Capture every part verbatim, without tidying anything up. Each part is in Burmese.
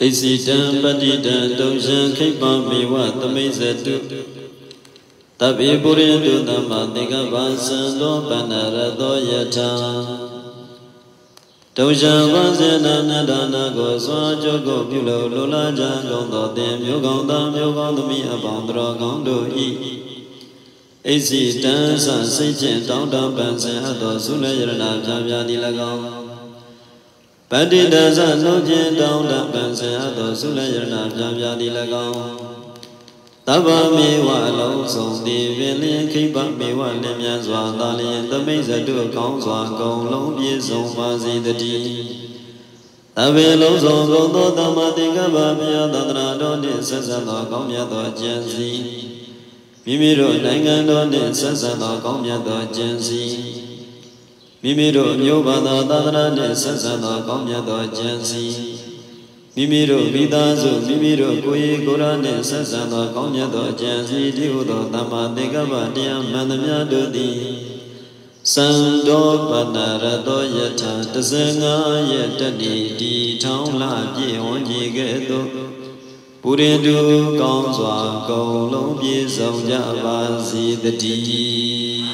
Isitam Padita Doshan Kipa Miwa Tamizetu Tabi Buridu Damatika Vasando Panarato Yata Doshan Vasena Nadana Goswa Joko Pulo Lula Jangondo Dem Yogonda Yogondami Abandra Gondo E Isitam Sasichin Tonda Pansen Ato Sulayana Javya Dilagam Padita Sanoji Tonda Pansen Ato Sulayana Javya Dilagam Taba Miwa Lo Song Di Vili Kipa Miwa Limya Zwa Dali The Mesa Do Kong Zwa Gong Long Pi Song Mazi The Di Tabi Lo Song Gong Do Damatika Babia Dadra Do Ni Sasa Do Kong Ya Do Jensi Mimiro Nangan Do Ni Sasa Do Kong Ya Do Jensi Mimiro Myobada Dadra Ni Sasa Do Kong Ya Do Jensi Mimiro Vidazu Mimiro Kui Kurane Sasa Do Kong Ya Do Jensi Diudo Damatika Babia Mandamya Do Di Sando Panarato Yata Tasenga Yatani Di Tong La Pi Onji Gedo Purindu Kong Zwa Kong Long Pi Song Java Si The Di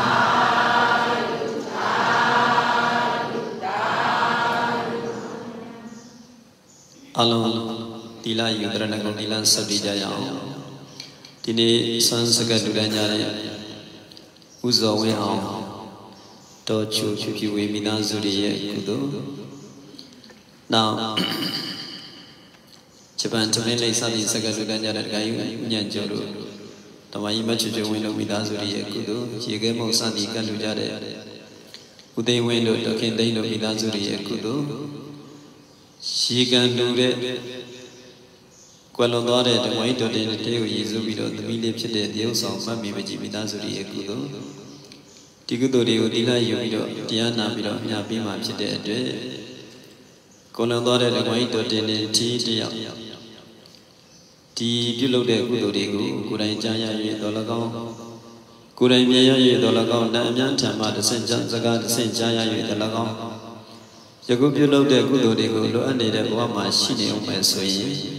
Alon Tila Yudrana Kong Tila Sabdi Jaya Tini Sansaka Dudanyare Uzo We Hao Tochu Chupi We Minazuri Kudo Now Japan to Mele Sadi Sagadanya Gayu Yanjoro Tamai Machu Window Midazuri Kudo Yegemo Sadi Kalujare Ude Window Tokin Dano Midazuri Kudo She can do it Qualodore the white of the Teo Yizubido the village of the Dios of Mami Midazuri Kudo Tigudo Dila Yubido Diana Bido Yabima Chide Colondore the white of the T Ti Pulo de Gudorigo, Kurai Jaya Dolagon, Kurai Mia Dolagon, Namian Tama, the Saint Zaga, the Saint Jaya Dolagon. Yagupulo de Gudorigo, and the Wama Shini on my sway.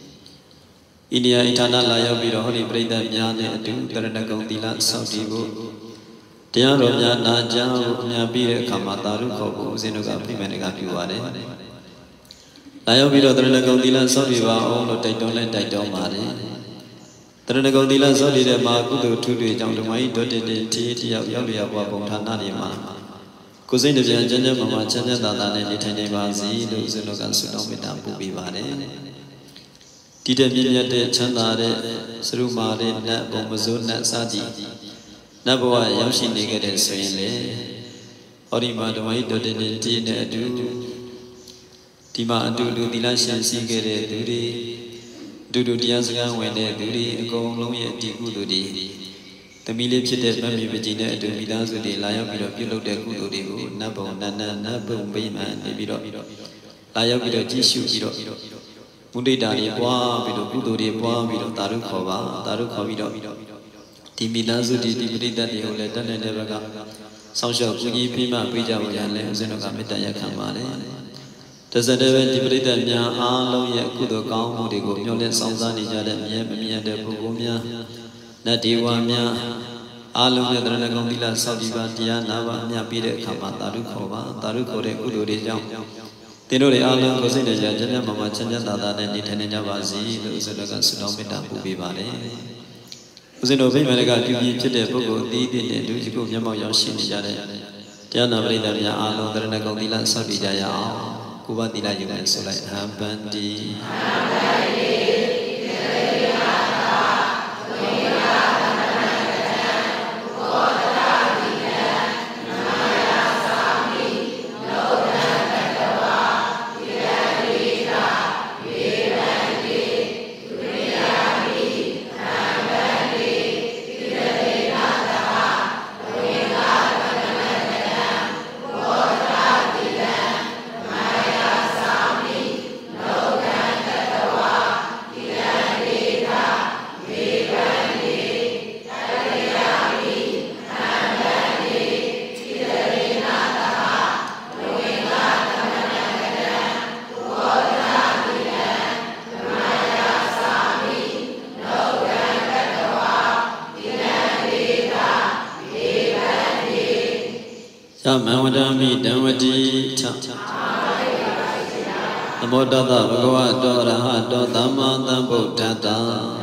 India Itana Laya Vido Holy Breda Miane, do Taranagon Dila Sautigo. Tiaro Yana Jao, Nabire Kamataru, Zenoga, Pimenega Puare. Layo Vido Taranagon Dila Saviva, all Titan and Titan Mare. Taranagon Dila Savi, the Makudo, two days down the way, dotted tea of Yavia Wabontanarima. Cousin of Janja Mama Chanja Dana and Litany Bazi, those in Logan Sudomita Pubivare. Tita Milia de Chandare, Surumare, Nat Bomazun, Nat Sadi, Naboa Yashi Negative Swale, Orima the White dotted tea do. Tima Dudu Dilashan Sigare Duri Dudu Diazgan when they Duri go long yet Digududi. The Milipit Mami Virginia to Midazu de Laya Vido Pilo de Gududi, Nabo, Nana, Nabo, Bayman, Vido Laya Vido Jishu Vido Mudida, Bois, Vido Gududi, Bois, Vido Tarukova, Tarukovido Timidazu di Dibrida de Oletan and Nevaga Social Kugi Pima, Pija, and Zenogamita Yakamare. Does the devil debrida Mia, Alo Yakudo Gam, Mudigo, Yolet Sanzani Jada, Mia de Bugumia, Nadiwa Mia, Alo Yadranagondila, Saudiva, Diana, Mia Pide Kama, Tarukova, Taruko de Kudu de Jam. Tenore Alo Cosina Jana, Mama Chanja, and Nitania Vazi, Luzaga Sudomita, Ubivale. Uzino Vimaga, Yuki, Chile, Bogo, Didi, and Lujigo Yamo Yoshin Jade. Diana Brida Mia, Alo, Dranagondila, Saudijaya. Kuba Dila Yugan Solai Habandi Wow. Tamavadami Damati Namo Tata Bhagavato Arahato Dhammam Buddhata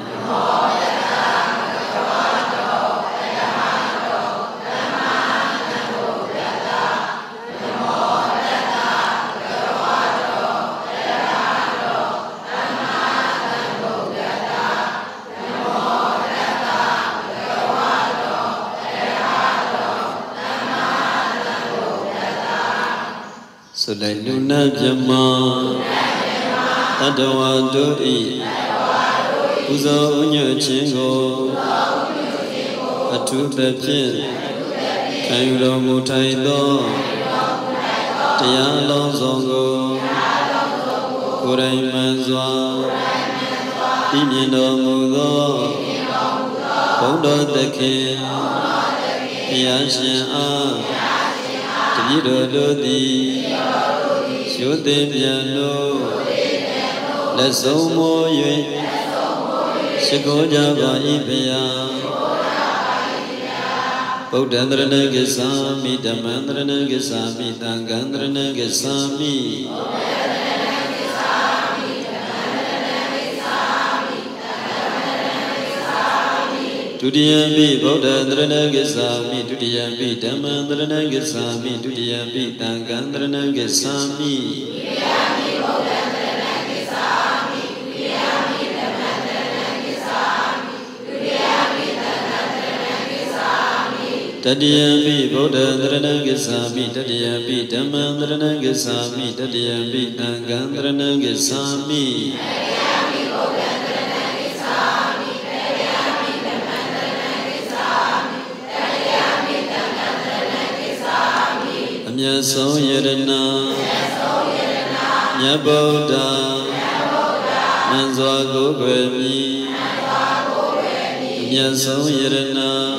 Sula Luna Jama Tadawa Doi Uzo Unyo Chingo Atu Pepin Kayuro Mutaido Tialo Zongo Kurai Manzwa Imindo Mudo Bondo Deke Yashin A Tiro Lodi Shote Piano Lesomo Yue Shikoja Vaipaya Bodhandrana Gesami Dhamandrana Gesami Tangandrana Gesami Tudiyambi Bodhandrana Gesami Tudiyambi Dhamandrana Gesami Tudiyambi Tangandrana Gesami Tadiyambi Bodhandrana Gesami Tadiyambi Dhamandrana Gesami Tadiyambi Tangandrana Gesami Amyaso Yedana Nyaboda Manzwa Gogwemi Amyaso Yedana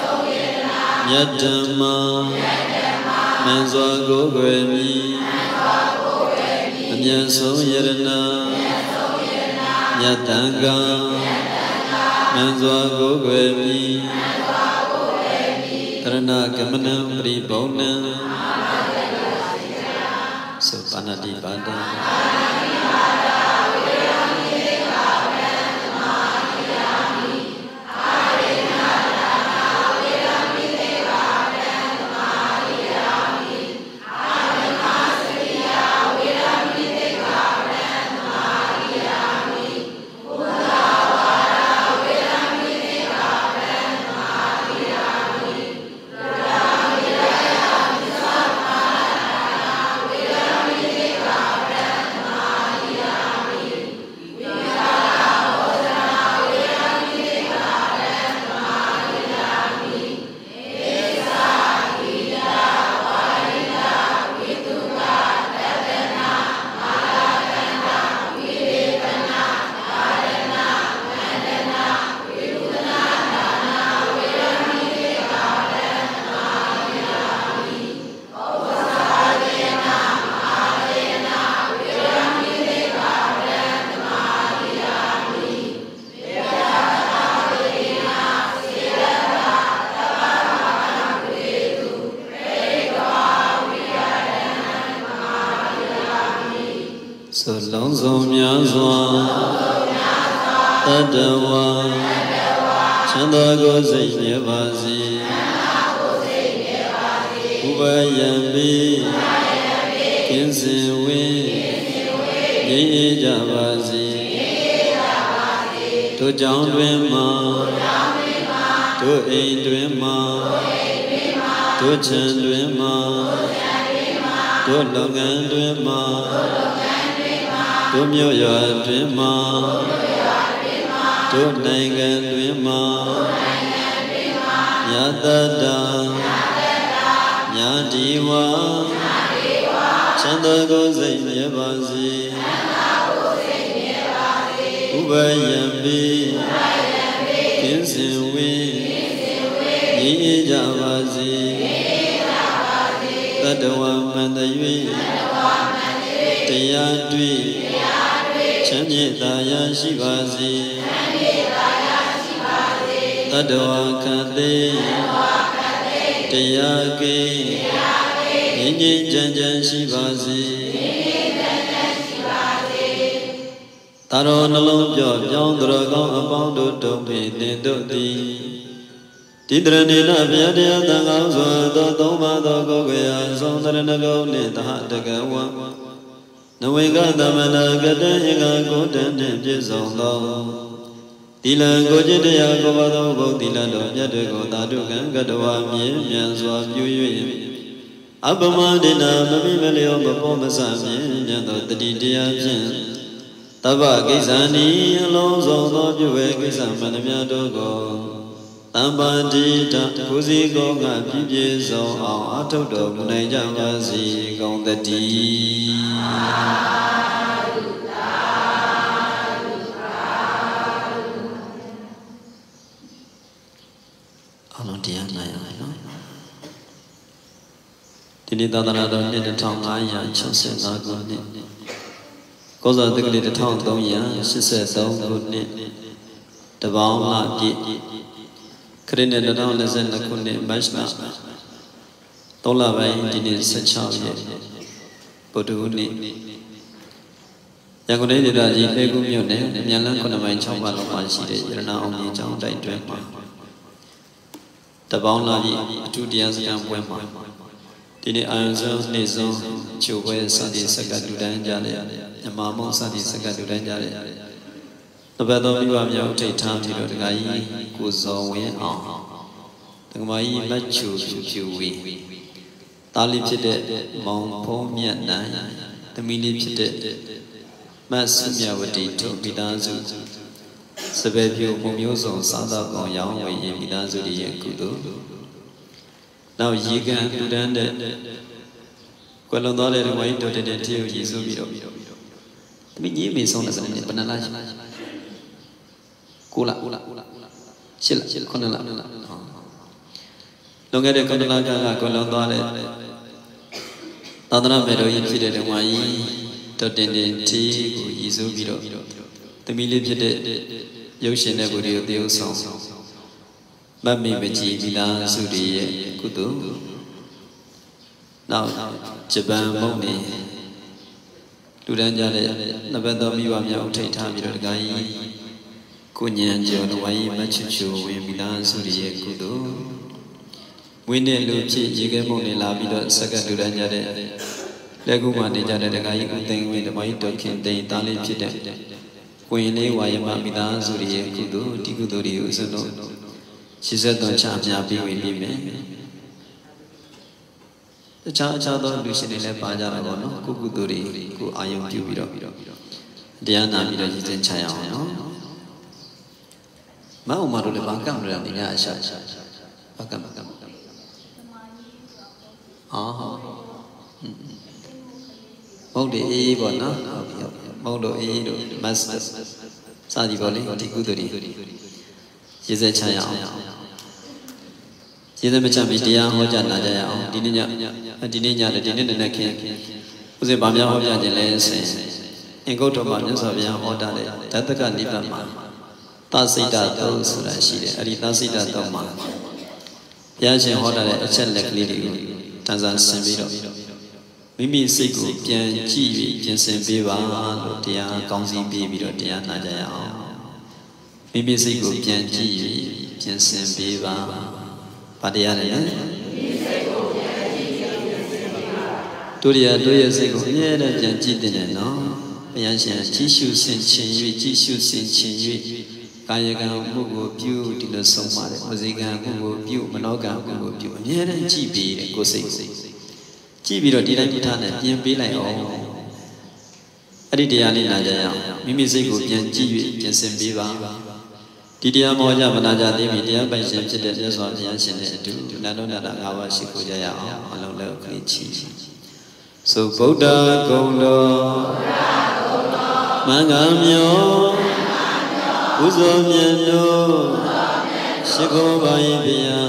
Nyadama Manzwa Gogwemi Amyaso Yedana Nyadanga Manzwa Gogwemi Tarana Gamanam Pribonam So Panati Bada So long so myazwa Tadawa Chanda go say nevazi Ubayambi Kinsin we Ye Javazi To John Dwema To Ain Dwema To Chan Dwema To Logan Dwema To Myoya Dwema To Nangan Dwema Nyadada Nyadiwa Chanda Gozai Nyevazi Ubayambi Kinsin we Ye Javazi Tadawa Mandayui Tayadwi Chamyedaya Shivazi Tadawa Kade Tayage ငြိမ်းငြိမ်းချမ်းချမ်းရှိပါစေသာတော်နှလုံးပြော့ပြောင်းသူတော်ကောင်းအပေါင်းတို့တုံးဖြင့်သင်တို့သည်ဒီတရဏိနာဗျာတရားသံဃာစွာသောသုံးပါးသောကိုယ်ကရာဆုံးတရဏဂုံနှင့်သဟတကဝံနဝေကသမနာကတံဧကကိုတံနှင့်ပြည့်စုံသောသီလကိုจิตတရားကိုပါသောဘုသီလတော်မြတ်တွေကိုသာဓုကံကတဝါမြင်မြန်စွာပြု၍အပမဒိနာမမိမလျောမပေါ်မဆမြင်မြတ်သောတတိတရားဖြင့်တဗ္ဗကိစ္ဆာနိအလုံးစုံသောပြုဝဲကိစ္စမှန်သမျှတို့ကိုတမ္ပါတိတကိုစီကောငါပြည့်ပြည့်စုံအောင်အထုတ်တော်မူနိုင်ကြပါစေကုန်သတည်းအလုံးတရားနိုင်ရမယ်နော်ဒီနေ့သာသနာတော်နှစ်တစ်ထောင်ငါးရာ၆၅ခုနှစ်ကောဇာတက္ကရာတစ်ထောင်သုံးရာ၈၃ခုနှစ်တပေါင်းလပြည့်ခရစ်နှစ်၂၀၂၂ခုနှစ်မတ်လသုံးလပိုင်းဒီနေ့၁၆ရက်ဗုဒ္ဓဟူးနေ့ရန်ကုန်တိုင်းဒေသကြီးလှည်းကူးမြို့နယ်မြန်လန်းခုနှစ်မိုင်၆ပါးလောက်မှာရှိတဲ့ရတနာအောင်ကြီးကျောင်းတိုက်တွင်မှာတပေါင်းလာပြီးအထူးတရားစခန်းပွဲမှာဒီနေ့အာယုံဆုံးနေ့ဆုံးချိုပွဲစသည်စက္ကတူတန်းကြတဲ့မြမမောစသည်စက္ကတူတန်းကြတဲ့တပတ်တော်မိဘများဥထိတ်ထားပြီးတော့ဒကာကြီးကိုဇော်ဝင်းအောင်ဒကမကြီးမတ်ချူဖြူဖြူဝေတားလေးဖြစ်တဲ့မောင်ဖုံးမြတ်နိုင်သမီးလေးဖြစ်တဲ့မတ်ဆုမြဝတီတို့မိသားစုစပယ်ပြိုပုံမျိုးစုံစားသောက်ကောင်ရောင်းဝယ်ရင်မိသားစုရဲ့ကုသိုလ်နောက်ရေကန်လူတန်းတဲ့ကွယ်လွန်သွားတဲ့ဒကမကြီးတို့တဲ့တည်းကိုရည်စူးပြီးတော့သမီးကြီးမေဆုံးတဲ့စနေဘယ်နှလားကိုလာကိုလာရှစ်လခုနှစ်လလွန်ခဲ့တဲ့ခုနှစ်လကကွယ်လွန်သွားတဲ့သာသနာ့မေတော်ကြီးဖြစ်တဲ့ဓမ္မကြီးတော်တင်တင်တီးကိုရည်စူးပြီးတော့သမီးလေးဖြစ်တဲ့ရုပ်ရှင်တဲ့ကိုယ်တွေကိုတည်ဥဆောင်မတ်မိမကြီးမိသားစုတွေရဲ့ကုသိုလ်နောက်ဂျပန်မုံနေလူတန်းကြတဲ့နှစ်ပတ်သောမိဘများဥထိတ်ထားပြီးတော့ဒကာကြီးကိုညံကျော်ဝိုင်းမချွချူဝေမိသားစုရဲ့ကုသိုလ်ဝင်းတဲ့လူဖြစ်ရေခဲမုံနေလာပြီးတော့စက္ကတူတန်းကြတဲ့လက်ကူမှနေကြတဲ့ဒကာကြီးဦးသိန်းဝင်းဓမ္မကြီးတော်ခင်တိန်သားလေးဖြစ်တဲ့ကိုရင်လေးဝါယမမိသားစုရဲ့ကုသိုလ်ဒီကုသိုလ်တွေကိုစွန့်လို့ရှိစက်တော်ချအများပြီးဝင်ပြီးမယ်တခြားအခြားသောလူရှင်တွေလည်းပါကြတာပေါ့နော်ကုကုသိုလ်တွေကိုအာယုံပြုပြီးတော့တရားနာပြီးတော့ရည်စင်ချရအောင်နော်မအောင်မတို့လည်းဘာကံရတဲ့ညအရှာဘာကံဘာကံအာဟုတ်တယ်အေးပေါ့နော်မဟုတ်တော့အေးတို့မတ်စသည်ပေါ့လေဒီကုသိုလ်တွေရည်စင်ချရအောင်ရည်စင်မချပြီးတရားဟောကြားနာကြရအောင်ဒီနေ့ညဒီနေ့ညလည်းဒီနေ့နည်းနည်းခင်းဥစဉ်ဗာများဟောပြခြင်းလဲဆိုအင်္ဂုတ္တမမြတ်စွာဘုရားဟောတာတဲ့ဓတ္တကနိဗ္ဗာန်မှာသစိတ်တသုံးဆိုတာရှိတယ်အဲ့ဒီသစိတ်တသုံးမှာဘုရားရှင်ဟောတာတဲ့အချက်လက်ကလေးတွေကိုတန်ဆာဆင်ပြီးတော့မိမိစိတ်ကိုပြန်ကြည့်ပြီးပြင်ဆင်ပေးပါလို့တရားကောင်းစီပေးပြီးတော့တရားနာကြရအောင်မိမိစိတ်ကိုပြန်ကြည့်ပြီးပြင်ဆင်ပေးပါဗာတရားလည်းတို့ရတို့ရဲ့စိတ်ကိုအမြဲတမ်းပြန်ကြည့်တင်တယ်နော်ဘုရားရှင်ကြည့်ရှုဆင်ခြင်၍ကြည့်ရှုဆင်ခြင်၍ကာယကံမှုကိုပြုဒီလိုဆုံးပါတယ်ဝစီကံမှုကိုပြုမနောကံမှုကိုပြုအမြဲတမ်းကြည့်ပြီးတယ်ကိုယ်စိတ်ကိုကြည့်ပြီးတော့ဒီတိုင်းပြထားနဲ့ပြင်ပေးလိုက်အောင်အဲ့ဒီတရားလေးနာကြရအောင်မိမိစိတ်ကိုပြန်ကြည့်၍ပြင်ဆင်ပေးပါဒီတရားမောကြမနာကြသေးပြီတရားပိုင်ရှင်ဖြစ်တဲ့မြတ်စွာဘုရားရှင်နဲ့အတူနန္ဒနာတာ၅ပါးရှိခိုးကြရအောင်အလုံးလည်းခရီးချီသုဗုဒ္ဓဂုဏ်တော်မင်္ဂမြောဥဇောမြတ်တို့ရှိခိုးပါ၏ဗျာ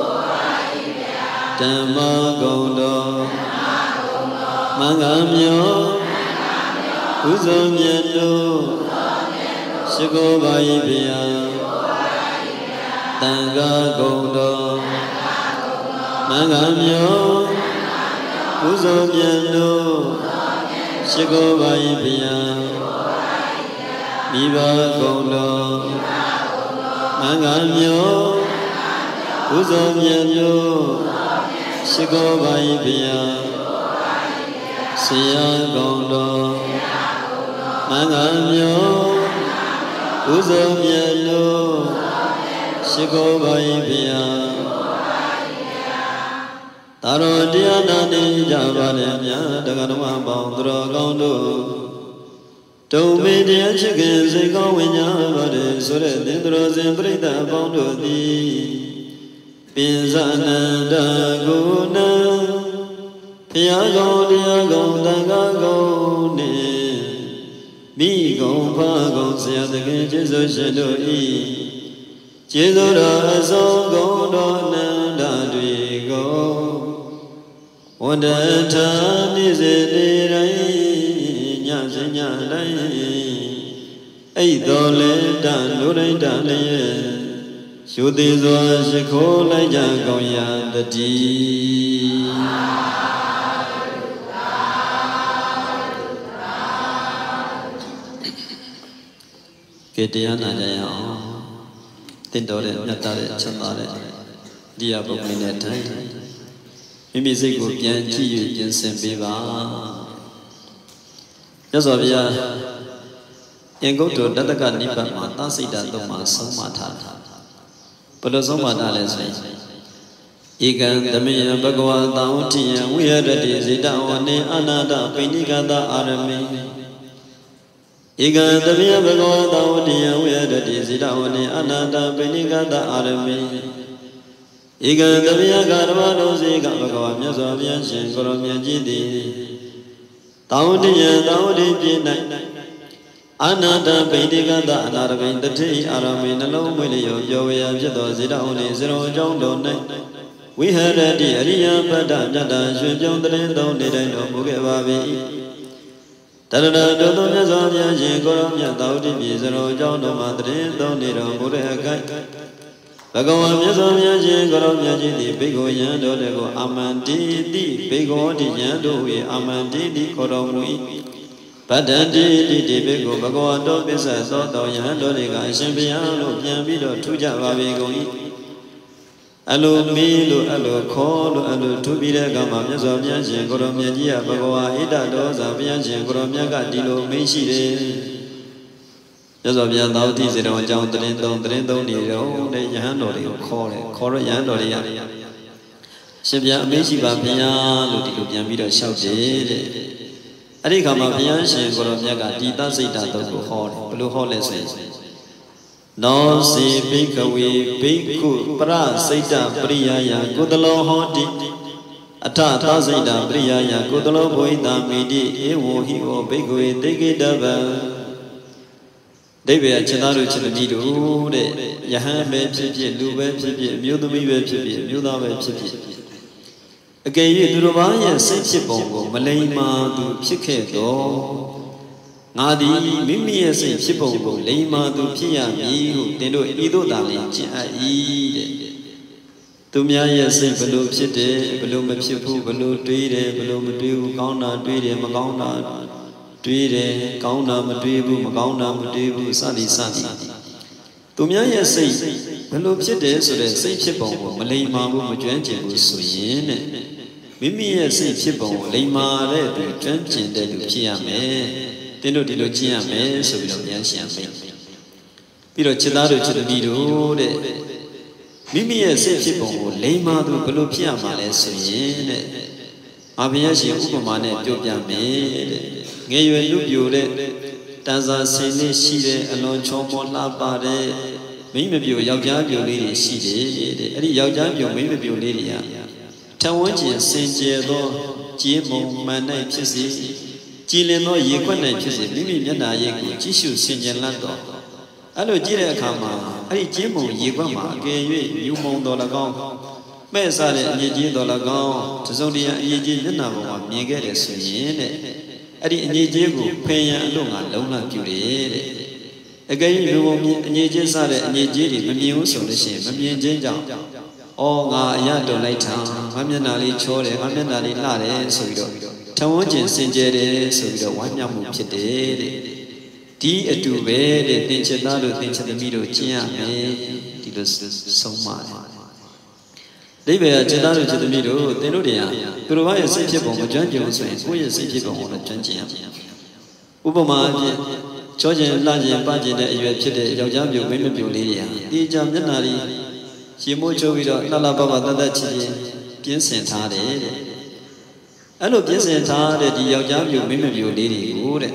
ဓမ္မဂုဏ်တော်မင်္ဂမြောဥဇောမြတ်တို့ရှိခိုးပါ၏ဗျာတန်ခါဂုဏ်တော်မင်္ဂမြောဥကုသိုလ်မြတ်တို့ရှိခိုးပါ၏ဘုရားမိဘကုံတော်မင်္ဂမျိုးကုသိုလ်မြတ်တို့ရှိခိုးပါ၏ဘုရားဆရာကုံတော်မင်္ဂမျိုးကုသိုလ်မြတ်တို့ရှိခိုးပါ၏ဘုရားသာရောတရားနာနေကြပါလေမြတ်တက္ကသမပေါင်းသူတော်ကောင်းတို့တုံမေတရားချစ်ခင်စိတ်ကောင်းဝင်ကြပါလေဆိုတဲ့သင်္တော်စဉ်ပြိတ္တအပေါင်းတို့သည်ပင်ဇာနန္ဒကုဏဘုရားကောင်းတရားကောင်းသံဃာကောင်းနှင့်မိကောင်းဖာကောင်းဆရာသခင်ကျေးဇူးရှင်တို့ဤကျေးဇူးတော်အစုံကုန်တော်နန္ဒတွေကိုဝန္ဒထာနေ့စဉ်နေ့တိုင်းညစဉ်ညတိုင်းအဲ့တော်လဲတလူတိုင်းတလည်းရှုသေးစွာရှိခိုးလိုက်ကြကောင်းရာတတိကဲတရားနာကြရအောင်တင့်တော်တဲ့မြတ်တဲ့ချမ်းသာတဲ့တရားပုဂ္ဂိုလ်နဲ့ထိုင်မိမိစိတ်ကိုပြန်ကြည့်၍ပြင်ဆင်ပေးပါမြတ်စွာဘုရားအင်္ဂုတ္တတတ္တကနိဗ္ဗာန်မှာသစိတ်တသုံးမှာဆုံးမထားတာဘယ်လိုဆုံးမထားလဲဆိုရင်ဧကံသမေယဘဂဝါသာဝတိယဝိရတတိဇိတဝနေအနာတပိဏိကတအာရမေဧကံသမေယဘဂဝါသာဝတိယဝိရတတိဇိတဝနေအနာတပိဏိကတအာရမေဧကံသမေယကာရမတော်စေကဘဂဝါမြတ်စွာဘုရားရှင်ကိုရောမြတ်ကြီးသည်သာဝတိယသာဝတိပြည့်၌အနာတပိဋကတအနာရမိန်တတိအာရမေနှလုံးမွေးလျော်ပြောဝေယဖြစ်သောဇေတဟုန်နှင့်ဇေရောအကြောင်းတော်၌ဝိဟရတိအရိယပတ္တမြတ်တာရွှေပြောင်းတရင်သုံးနေတိုင်းတော်မူခဲ့ပါ၏တရဏတော်သောမြတ်စွာဘုရားရှင်ကိုရောမြတ်သာဝတိပြည်ဇေရောအကြောင်းတော်မှာတရင်သုံးနေတော်မူတဲ့အကိုက်ဘဂဝါမြတ်စွာဘုရားရှင်ကိုရောမြတ်ကြီးသည်ဘိက္ခုယံတော်တကိုအာမန္တိတိဘိက္ခောတိယံတို့၏အာမန္တိတိခေါ်တော်မူ၏ဗတ္တန္တိတိတိဘိက္ခုဘဂဝါတော်ပစ္စသောတောယဟန်တော်တွေကအရှင်ဘုရားလို့ပြန်ပြီးတော့ထူးကြပါပြီကုန်၏အလိုမီးလို့အလိုခေါ်လို့အလိုထူးပြီးတဲ့အခါမှာမြတ်စွာဘုရားရှင်ကိုရောမြတ်ကြီးကဘဂဝါဣဒတော်သာဘုရားရှင်ကိုရောမြတ်ကဒီလိုမင်းရှိတယ်မြတ်စွာဘုရားသာဝတိစေတော်အကြောင်းတရင်သုံးတရင်သုံးနေတော့တဲ့ယဟန်တော်တွေကိုခေါ်တယ်ခေါ်တော့ယဟန်တော်တွေကရှင်ဘုရားအမင်းရှိပါဘုရားလို့ဒီလိုပြန်ပြီးတော့လျှောက်တယ်တဲ့အဲ့ဒီခါမှာဘုရားရှင်ကိုရောမြတ်ကဒီသစိတ်တာတုတ်ကိုဟောတယ်ဘယ်လိုဟောလဲဆိုရင်နောစီဘိကဝေဘိက္ခုပရစိတ်တပရိယာယကုသလောဟောတိအထသစိတ်တပရိယာယကုသလောဘဝိတာမိတိဧဝဟိဝဘိက္ခဝေတိကိတဗံဒိဗ္ဗေခြေသားတို့ခြေသမီးတို့တဲ့ယဟန်ပဲဖြစ်ဖြစ်လူပဲဖြစ်ဖြစ်အမျိုးသမီးပဲဖြစ်ဖြစ်အမျိုးသားပဲဖြစ်ဖြစ်အကယ်၍သူတို့ဘာရဲ့စိတ်ဖြစ်ပုံကိုမလိမ္မာသူဖြစ်ခဲ့တော့ငါသည်မိမိရဲ့စိတ်ဖြစ်ပုံကိုလိမ္မာသူဖြစ်ရမည်ဟုတင်တို့ဤသို့သာလျှင်ကျင့်အပ်၏တဲ့သူများရဲ့စိတ်ဘလို့ဖြစ်တယ်ဘလို့မဖြစ်ဘူးဘလို့တွေးတယ်ဘလို့မတွေးဘူးကောင်းတာတွေးတယ်မကောင်းတာတွေးတယ်ကောင်းတာမတွေးဘူးမကောင်းတာမတွေးဘူးစသည်စသည်သူများရဲ့စိတ်ဘလို့ဖြစ်တယ်ဆိုတဲ့စိတ်ဖြစ်ပုံကိုမလိမ္မာဘူးမကျွမ်းကျင်ဘူးဆိုရင်တဲ့မိမိရဲ့စိတ်ဖြစ်ပုံကိုလိမ္မာတဲ့သူကျွမ်းကျင်တဲ့သူဖြစ်ရမယ်တင်းတို့ဒီလိုကျင့်ရမယ်ဆိုပြီးတော့ပြန်ရှင်းပေးပြီးတော့ခြေသားတို့ခြေသမီးတို့တဲ့မိမိရဲ့စိတ်ဖြစ်ပုံကိုလိမ္မာသူဘယ်လိုဖြစ်ရမှာလဲဆိုရင်တဲ့အာဘုရားရှင်ဥပမာနဲ့ပြောပြမယ်တဲ့ငယ်ရွယ်လူပြိုတဲ့တန်စာဆင်းလေးရှိတဲ့အလွန်ချောမောလှပတဲ့မိမပြိုယောက်ျားပြိုလေးတွေရှိတယ်တဲ့အဲ့ဒီယောက်ျားပြိုမိမပြိုလေးတွေကထဝန်းကျင်စင်ကြယ်သောကြေးမုံမှန်၌ဖြစ်စေကြည်လင်သောရေခွက်၌ဖြစ်စေမိမိမျက်နှာရိပ်ကိုကြည့်ရှုဆင်ခြင်လတ်တော့အဲ့လိုကြည့်တဲ့အခါမှာအဲ့ဒီကြေးမုံရေခွက်မှာအကယ်၍ယူမုံတော်၎င်းမဲ့စားတဲ့အညစ်အကြေးတော်၎င်းတစုံတရာအညစ်အကြေးမျက်နှာပေါ်မှာမြင်ခဲ့တယ်ဆိုရင်တဲ့အဲ့ဒီအညစ်အကြေးကိုဖယ်ရန်အလို့ငါလုံးလံပြုတယ်တဲ့အကယ်၍လူပုံအညစ်အကြေးစားတဲ့အညစ်အကြေးတွေမမြင်ဘူးဆိုလို့ရှိရင်မမြင်ခြင်းကြောင့်ဩအော်ငါအရတော်လိုက်တာငါမျက်နှာလေးချောတယ်ငါမျက်နှာလေးလှတယ်ဆိုပြီးတော့ထဝန်းကျင်စင်ကြယ်တယ်ဆိုပြီးတော့ဝမ်းမြောက်မှုဖြစ်တယ်တဲ့ဒီအတူပဲတဲ့သင်္ချသားတို့သင်္ချသမီးတို့ကျင့်ရမယ်ဒီလိုဆုံးပါတယ်ဒိဗ္ဗေจิตသားတို့จิตသမီးတို့သင်တို့တရားသူတို့ဘာရဲ့စိတ်ဖြစ်ပုံကိုကြွမ်းကျင်ဆိုရင်ကိုယ့်ရဲ့စိတ်ဖြစ်ပုံကိုလည်းကြွမ်းကျင်ရမယ်ဥပမာအဖြစ်ချောကျင်လှကျင်ပကျင်တဲ့အရွယ်ဖြစ်တဲ့ယောက်ျားမျိုးမိန်းမမျိုးလေးတွေဟာဒီကြောင့်မျက်နှာလေးရေမိုးချိုးပြီးတော့လှလှပပတတ်တတ်ချင်ပြင်းစင်ထားတယ်တဲ့အဲ့လိုပြင်းစင်ထားတဲ့ဒီယောက်ျားမျိုးမိန်းမမျိုးလေးတွေကိုတဲ့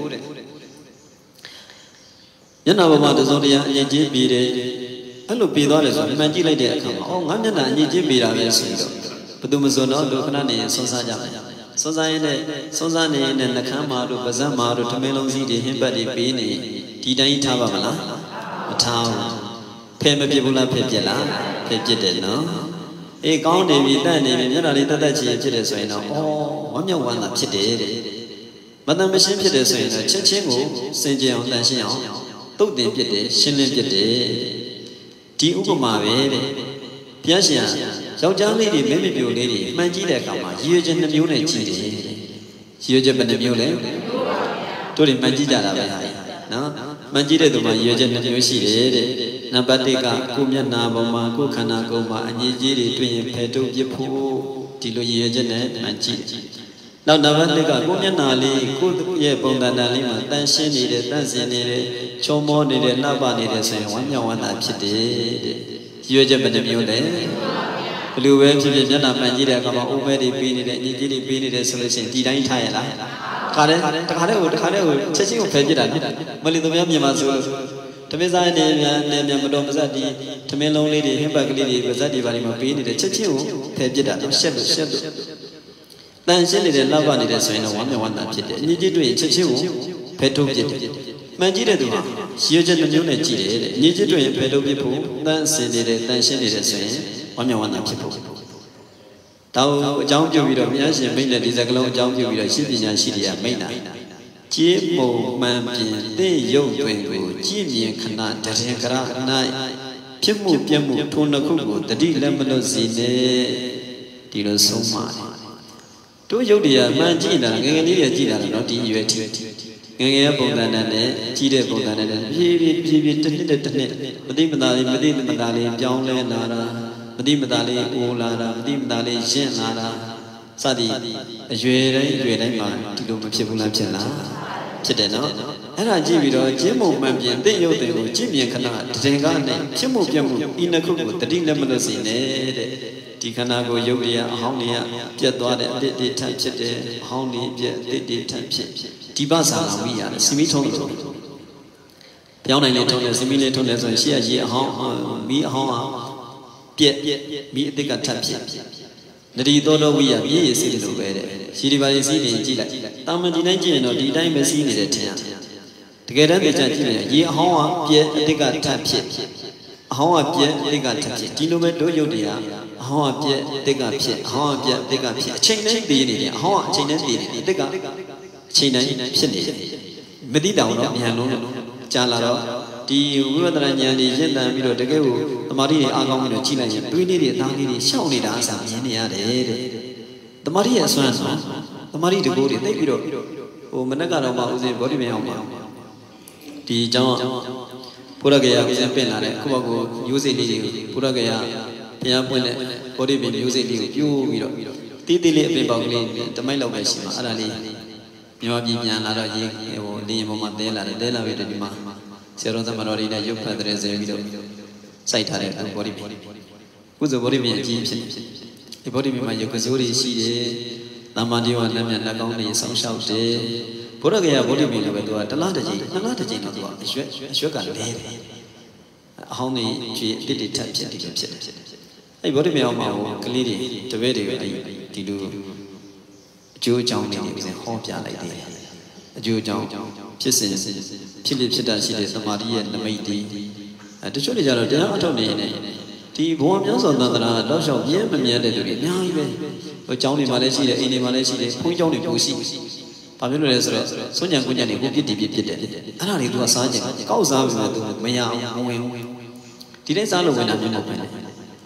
မျက်နှာပေါ်မှာတစုံတရာအရင်ကြီးပြီးတယ်အဲ့လိုပြီးသွားတယ်ဆိုမှန်ကြည့်လိုက်တဲ့အခါမှာအော်ငါမျက်နှာအရင်ကြီးပြီးတာပဲဆိုပြီးတော့ဘယ်သူမစွန်တော့လူခဏနေဆွန်းစားကြမယ်ဆွန်းစားရင်လည်းဆွန်းစားနေရင်နှခမ်းမာတို့ပါးစပ်မာတို့ထမင်းလုံးစီးတွေဟင်းပတ်တွေပေးနေဒီတိုင်းထားပါမလားမထားဘူးဖဲမပြစ်ဘူးလားဖဲပြစ်လားဖဲပြစ်တယ်နော်အေးကောင်းနေပြီတန့်နေပြီမျက်နှာလေးတက်တက်ချီဖြစ်တယ်ဆိုရင်တော့အော်ဝမ်းမြောက်ဝမ်းသာဖြစ်တယ်တဲ့မတန်မရှင်းဖြစ်တယ်ဆိုရင်တော့ချက်ချင်းကိုစင်ကြယ်အောင်တန်ရှင်းအောင်တုတ်တင်ပြစ်တယ်ရှင်းလင်းပြစ်တယ်ဒီဥပမာပဲတဲ့ဘုရားရှင်ယောက်ျားလေးတွေမိန်းမပြိုလေးတွေမှန်ကြည့်တဲ့အခါမှာရည်ရွယ်ချက်နှမျိုးနဲ့ကြည့်တယ်ရည်ရွယ်ချက်ဘယ်နှမျိုးလဲတို့တွေမှန်ကြည့်ကြတာပဲနော်မှန်ကြည့်တဲ့သူမှာရည်ရွယ်ချက်နှမျိုးရှိတယ်တဲ့နံပါတ်တစ်ကကိုမျက်နှာပေါ်မှာကိုခန္ဓာကိုယ်မှာအငြိကြီးတွေတွေ့ရင်ဖယ်ထုတ်ပြဖို့ဒီလိုရည်ရွယ်ချက်နဲ့မှန်ကြည့်နောက်နံပါတ်နှစ်ကကိုမျက်နှာလေးကိုရဲ့ပုံသဏ္ဍာန်လေးမှာတန်ရှင်းနေတယ်တန့်စင်နေတယ်ချုံမောနေတယ်လှပနေတယ်ဆိုရင်ဝမ်းမြောက်ဝမ်းသာဖြစ်တယ်တဲ့ရည်ရွယ်ချက်ဘယ်နှမျိုးလဲဘလူပဲဖြစ်ဖြစ်မျက်နှာမှန်ကြည့်တဲ့အခါမှာအိုးမဲတွေပေးနေတယ်အငြိကြီးတွေပေးနေတယ်ဆိုလို့ရှိရင်ဒီတိုင်းထားရလားခါတယ်တခါတည်းကိုတခါတည်းကိုချက်ချင်းကိုဖယ်ပြစ်တာမလီသူများမြန်မာဆိုတမင်းစားနေမြန်နေမြန်မတော်မစက်ဒီတမင်းလုံးလေးတွေဟင်းပတ်ကလေးတွေပါဇက်တွေဘာတွေမှာပေးနေတယ်ချက်ချင်းကိုဖယ်ပြစ်တာရှက်လို့ရှက်လို့တန်ရှင်းနေတဲ့လှပနေတဲ့ဆိုရင်တော့ဝမ်းမြောက်ဝမ်းသာဖြစ်တယ်အငြိကြီးတွေ့ရင်ချက်ချင်းကိုဖယ်ထုတ်ပြစ်တယ်မှန်ကြည့်တဲ့သူဟာရည်ရွယ်ချက်မျိုးနဲ့ကြည့်တယ်တဲ့အငြိကြီးတွေ့ရင်ဖယ်ထုတ်ပြစ်ဖို့တန်စင်နေတယ်တန်ရှင်းနေတယ်ဆိုရင်ဝမ်းမြောက်ဝမ်းသာဖြစ်ဖို့တောင်းအကြောင်းပြုပြီးတော့ဘုရားရှင်မိန့်တဲ့ဒီစကားလုံးအကြောင်းပြုပြီးတော့ရှိပညာရှိတွေကမိန့်တာကျေးမုံမှန်ပြင်သိရုပ်တွင်ကိုကြည်မြင်ခဏတရင်ကရ၌ဖြစ်မှုပြမှုထိုနှစ်ခုကိုတတိလက်မလွတ်စီနဲ့ဒီလိုဆုံးပါတယ်တို့ရုပ်တရားမှန်ကြည့်တာငယ်ငယ်လေးရကြည့်တာတော့ဒီရွယ်ထိငယ်ငယ်ပုံစံနဲ့ကြီးတဲ့ပုံစံနဲ့ဖြည်းဖြည်းဖြည်းဖြည်းတစ်နှစ်တစ်နှစ်မသိမသာလေးမသိမသာလေးပြောင်းလဲလာတာမတိမတာလေးအိုလာတာမတိမတာလေးရှင်းလာတာစသည်အရွယ်တိုင်းအရွယ်တိုင်းမှာဒီလိုမဖြစ်ဘူးလားဖြစ်လားဖြစ်တယ်နော်အဲ့ဒါကြည့်ပြီးတော့ကျင်းမုံမှန်ပြင်သိရုပ်တွေကိုကြည့်မြင်ခဏတည်ငါနဲ့ဖြစ်မှုပြတ်မှုဤနှစ်ခုကိုတတိလက်မလို့စီနဲ့တဲ့ဒီခန္ဓာကိုယ်ရုပ်တရားအဟောင်းတွေကပြတ်သွားတဲ့အတိတ်တွေထပ်ဖြစ်တယ်အဟောင်းတွေပြတ်အတိတ်တွေထပ်ဖြစ်ဒီပါစာဝိရတယ်စီမီထုံးလို့ပြောင်းနိုင်လေထုံးတယ်စီမီလေးထုံးတယ်ဆိုရင်ရှေ့ကရေအဟောင်းမီးအဟောင်းဟာပြက်မိအတိတ်ကထပ်ဖြစ်နရီသောတော်ဝိယပြည့်ရစီလို့ပဲတဲ့ရှိဒီပါရီစီးနေကြည့်လိုက်တာမန်ဒီတိုင်းကြည့်ရင်တော့ဒီတိုင်းပဲစီးနေတယ်ထင်ရတယ်တကယ်တမ်းကြည့်ကြည့်ရင်ရေအဟောင်းကပြက်အတိတ်ကထပ်ဖြစ်အဟောင်းကပြက်အတိတ်ကထပ်ဖြစ်ဒီလိုပဲတို့ရုပ်တရားအဟောင်းကပြက်အတိတ်ကဖြစ်အဟောင်းကပြက်အတိတ်ကဖြစ်အချိန်တိုင်းတည်နေတယ်အဟောင်းကအချိန်တိုင်းတည်နေတယ်အတိတ်ကအချိန်တိုင်းဖြစ်နေတယ်မတိတောင်တော့မြန်လုံးကြာလာတော့ဒီဝိပဿနာဉာဏ်ကြီးရင့်တန်ပြီးတော့တကယ်ကိုသမာဓိတွေအားကောင်းပြီးတော့ကြည့်လိုက်ရင်တွေးလေးတွေအသားလေးတွေရှောက်နေတာအစားမြင်နေရတယ်တဲ့သမာဓိရဲ့အစွမ်းဆိုသမာဓိတကူတွေသိပြီးတော့ဟိုမနက်ကတော့မှဦးစင်ဘောဓိမအောင်ပါဒီအကြောင်းဘုရားကရာဦးစင်ပြင်လာတဲ့ခုဘကိုမျိုးစိတ်လေးတွေကိုဘုရားကရာဘုရားပွင့်တဲ့ဘောဓိပင်မျိုးစိတ်လေးကိုပြိုးပြီးတော့တီးတီးလေးအပင်ပေါက်ကလေးတမိုက်လောက်ပဲရှိမှာအဲ့ဒါလေးမြန်မာပြည်ပြန်လာတော့ရေဟိုလေရင်ပေါ်မှာတဲလာတယ်တဲလာပြီးတော့ဒီမှာဆရာတော်သမတော်တွေနဲ့ရုပ်ဖတ်တဲ့ဇေပြီးတော့စိုက်ထားတဲ့ဘောဓိပင်ကုသိုလ်ဘောဓိပင်အကြီးဖြစ်ဒီဘောဓိပင်မှာယုတ်ကစိုးတွေရှိတယ်။တမ္မာတိဝါလက်မြတ်လက်ကောင်းတွေဆောင်းလျှောက်တယ်။ဘုရားကရာဘောဓိပင်လည်းပဲသူကတလားတစ်ကြိမ်နှစ်လားတစ်ကြိမ်တော့သူကအရွက်အရွက်ကလဲတယ်။အဟောင်းတွေကြွေတစ်တစ်ထပ်ဖြစ်ဒီလိုဖြစ်တယ်။အဲ့ဘောဓိပင်အောင်မှာကလေးတွေတပည့်တွေအဲ့ဒီလိုအကျိုးအကြောင်းတွေဟောပြလိုက်တယ်။အကျိုးအကြောင်းဖြစ်စဉ်ဖြစ်လိဖြစ်တာရှိတဲ့သမာဓိရဲ့နမိတ်တွေအဲတချို့တွေကြတော့တရားအထုတ်နေနေဒီဘဝမျိုးစုံသန္တရာတော့ရှောက်ပြင်းမမြဲတဲ့လူတွေအများကြီးပဲဟိုကျောင်းတွေမှာလည်းရှိတယ်အိမ်တွေမှာလည်းရှိတယ်ဘုန်းကြီးကျောင်းတွေပိုရှိဘာဖြစ်လို့လဲဆိုတော့စွန့်ညံကွညံတွေကိုပြစ်တည်ပြစ်ပြစ်တယ်အဲ့ဒါတွေသူကစားကြတယ်ကောက်စားပြီးမှသူမရအောင်ဝင်ဝင်ဒီတိုင်းစားလို့ဝင်တာမျိုးမဟုတ်ဘူး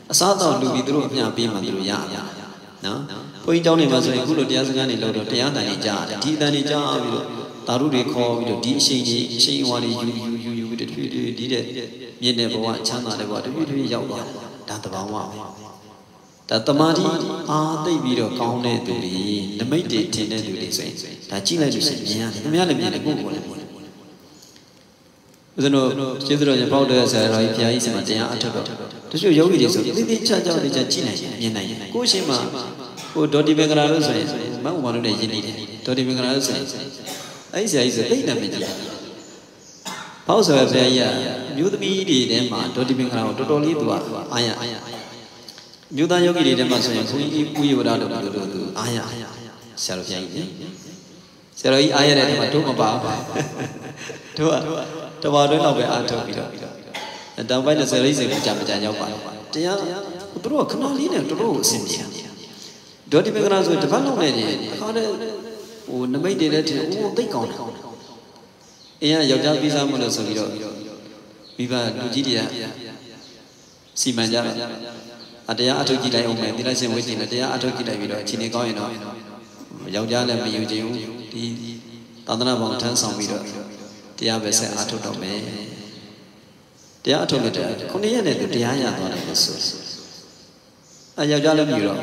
အစားတော့လူပြီးသူတို့အမျှပေးမှသူတို့ရရနော်ဘုန်းကြီးကျောင်းနေမှာဆိုရင်ခုလိုတရားစကားတွေလို့တော့တရားတန်တွေကြားတယ်ဒီတန်တွေကြားပြီးတော့သာဓုတွေခေါ်ပြီးတော့ဒီအရှိန်ကြီးအရှိန်ဝါတွေယူယူယူယူတဖြည်းဖြည်းဒီတဲ့မြင့်တဲ့ဘဝချမ်းသာတဲ့ဘဝတဖြည်းဖြည်းရောက်သွားဒါတဘာဝဒါတမာတိအားသိပြီးတော့ကောင်းတဲ့သူတွေနမိတ်တွေထင်တဲ့သူတွေဆိုရင်ဒါကြည့်လိုက်လို့ရှိရင်မြင်ရတယ်ခင်ဗျားလည်းမြင်တယ်ကိုယ်ကိုယ်လည်းမြင်တယ်ဦးဇင်းတို့ကျေးဇူးတော်ရှင်ပေါက်တဲ့ဆရာတော်ကြီးဘုရားကြီးစမှာတရားအထုတ်တော့တချို့ယောဂီတွေဆိုတိတိကျကျတိကျကြည့်နိုင်ရင်မြင်နိုင်ရင်ကိုယ်ရှင်မှာဟိုဒေါ်တီမင်္ဂလာလို့ဆိုရင်မဟုတ်မှလို့လည်းယဉ်နေတယ်ဒေါ်တီမင်္ဂလာလို့ဆိုရင်အဲ့ဆရာကြီးဆိုသိတယ်မကြည့်ပေါက်ဆရာဘုရားကြီးကမျိုးသမီးတွေထဲမှာဒေါ်တီမင်္ဂလာကိုတော်တော်လေးသူကအာရမျိုးသားယောဂီတွေထဲမှာဆိုရင်ဘုန်းကြီးဥယျဝဒလို့ပြောလို့သူအာရဆရာတော်ဘုရားကြီးဆရာတော်ကြီးအားရတဲ့ထဲမှာတို့မပါဘူးတို့ကတဘာတွင်းတော့ပဲအားထုတ်ပြီးတော့တောင်ပိုင်းနဲ့ဆယ်လေးစိတ်ကိုကြာမကြာရောက်ပါတရားသူတို့ကခဏလေးနဲ့တို့ကိုအဆင်ပြေဒေါ်ဒီမင်္ဂလာဆိုတပတ်လောက်နဲ့တည်းခါတဲ့ဟိုနမိတ်တွေလည်းတင်အိုးသိတ်ကောင်းတယ်အင်းကယောက်ျားပြီးစားမလို့ဆိုပြီးတော့မိဘလူကြီးတွေကစီမံကြတယ်အတရားအထုတ်ကြည့်လိုက်အောင်မယ်သီလရှင်ဝိဇ္ဇင်လည်းတရားအထုတ်ကြည့်လိုက်ပြီးတော့အချိန်ကြီးကောင်းရင်တော့ယောက်ျားလည်းမယူချင်ဘူးဒီသာသနာ့ဘောင်ထမ်းဆောင်ပြီးတော့တရားပဲဆက်အထုတ်တော့မယ်တရားအထုတ်လို့တဲ့ခုနှစ်ရက်နဲ့သူတရားရသွားတယ်လို့ဆိုအဲယောက်ျားလည်းမြည်တော့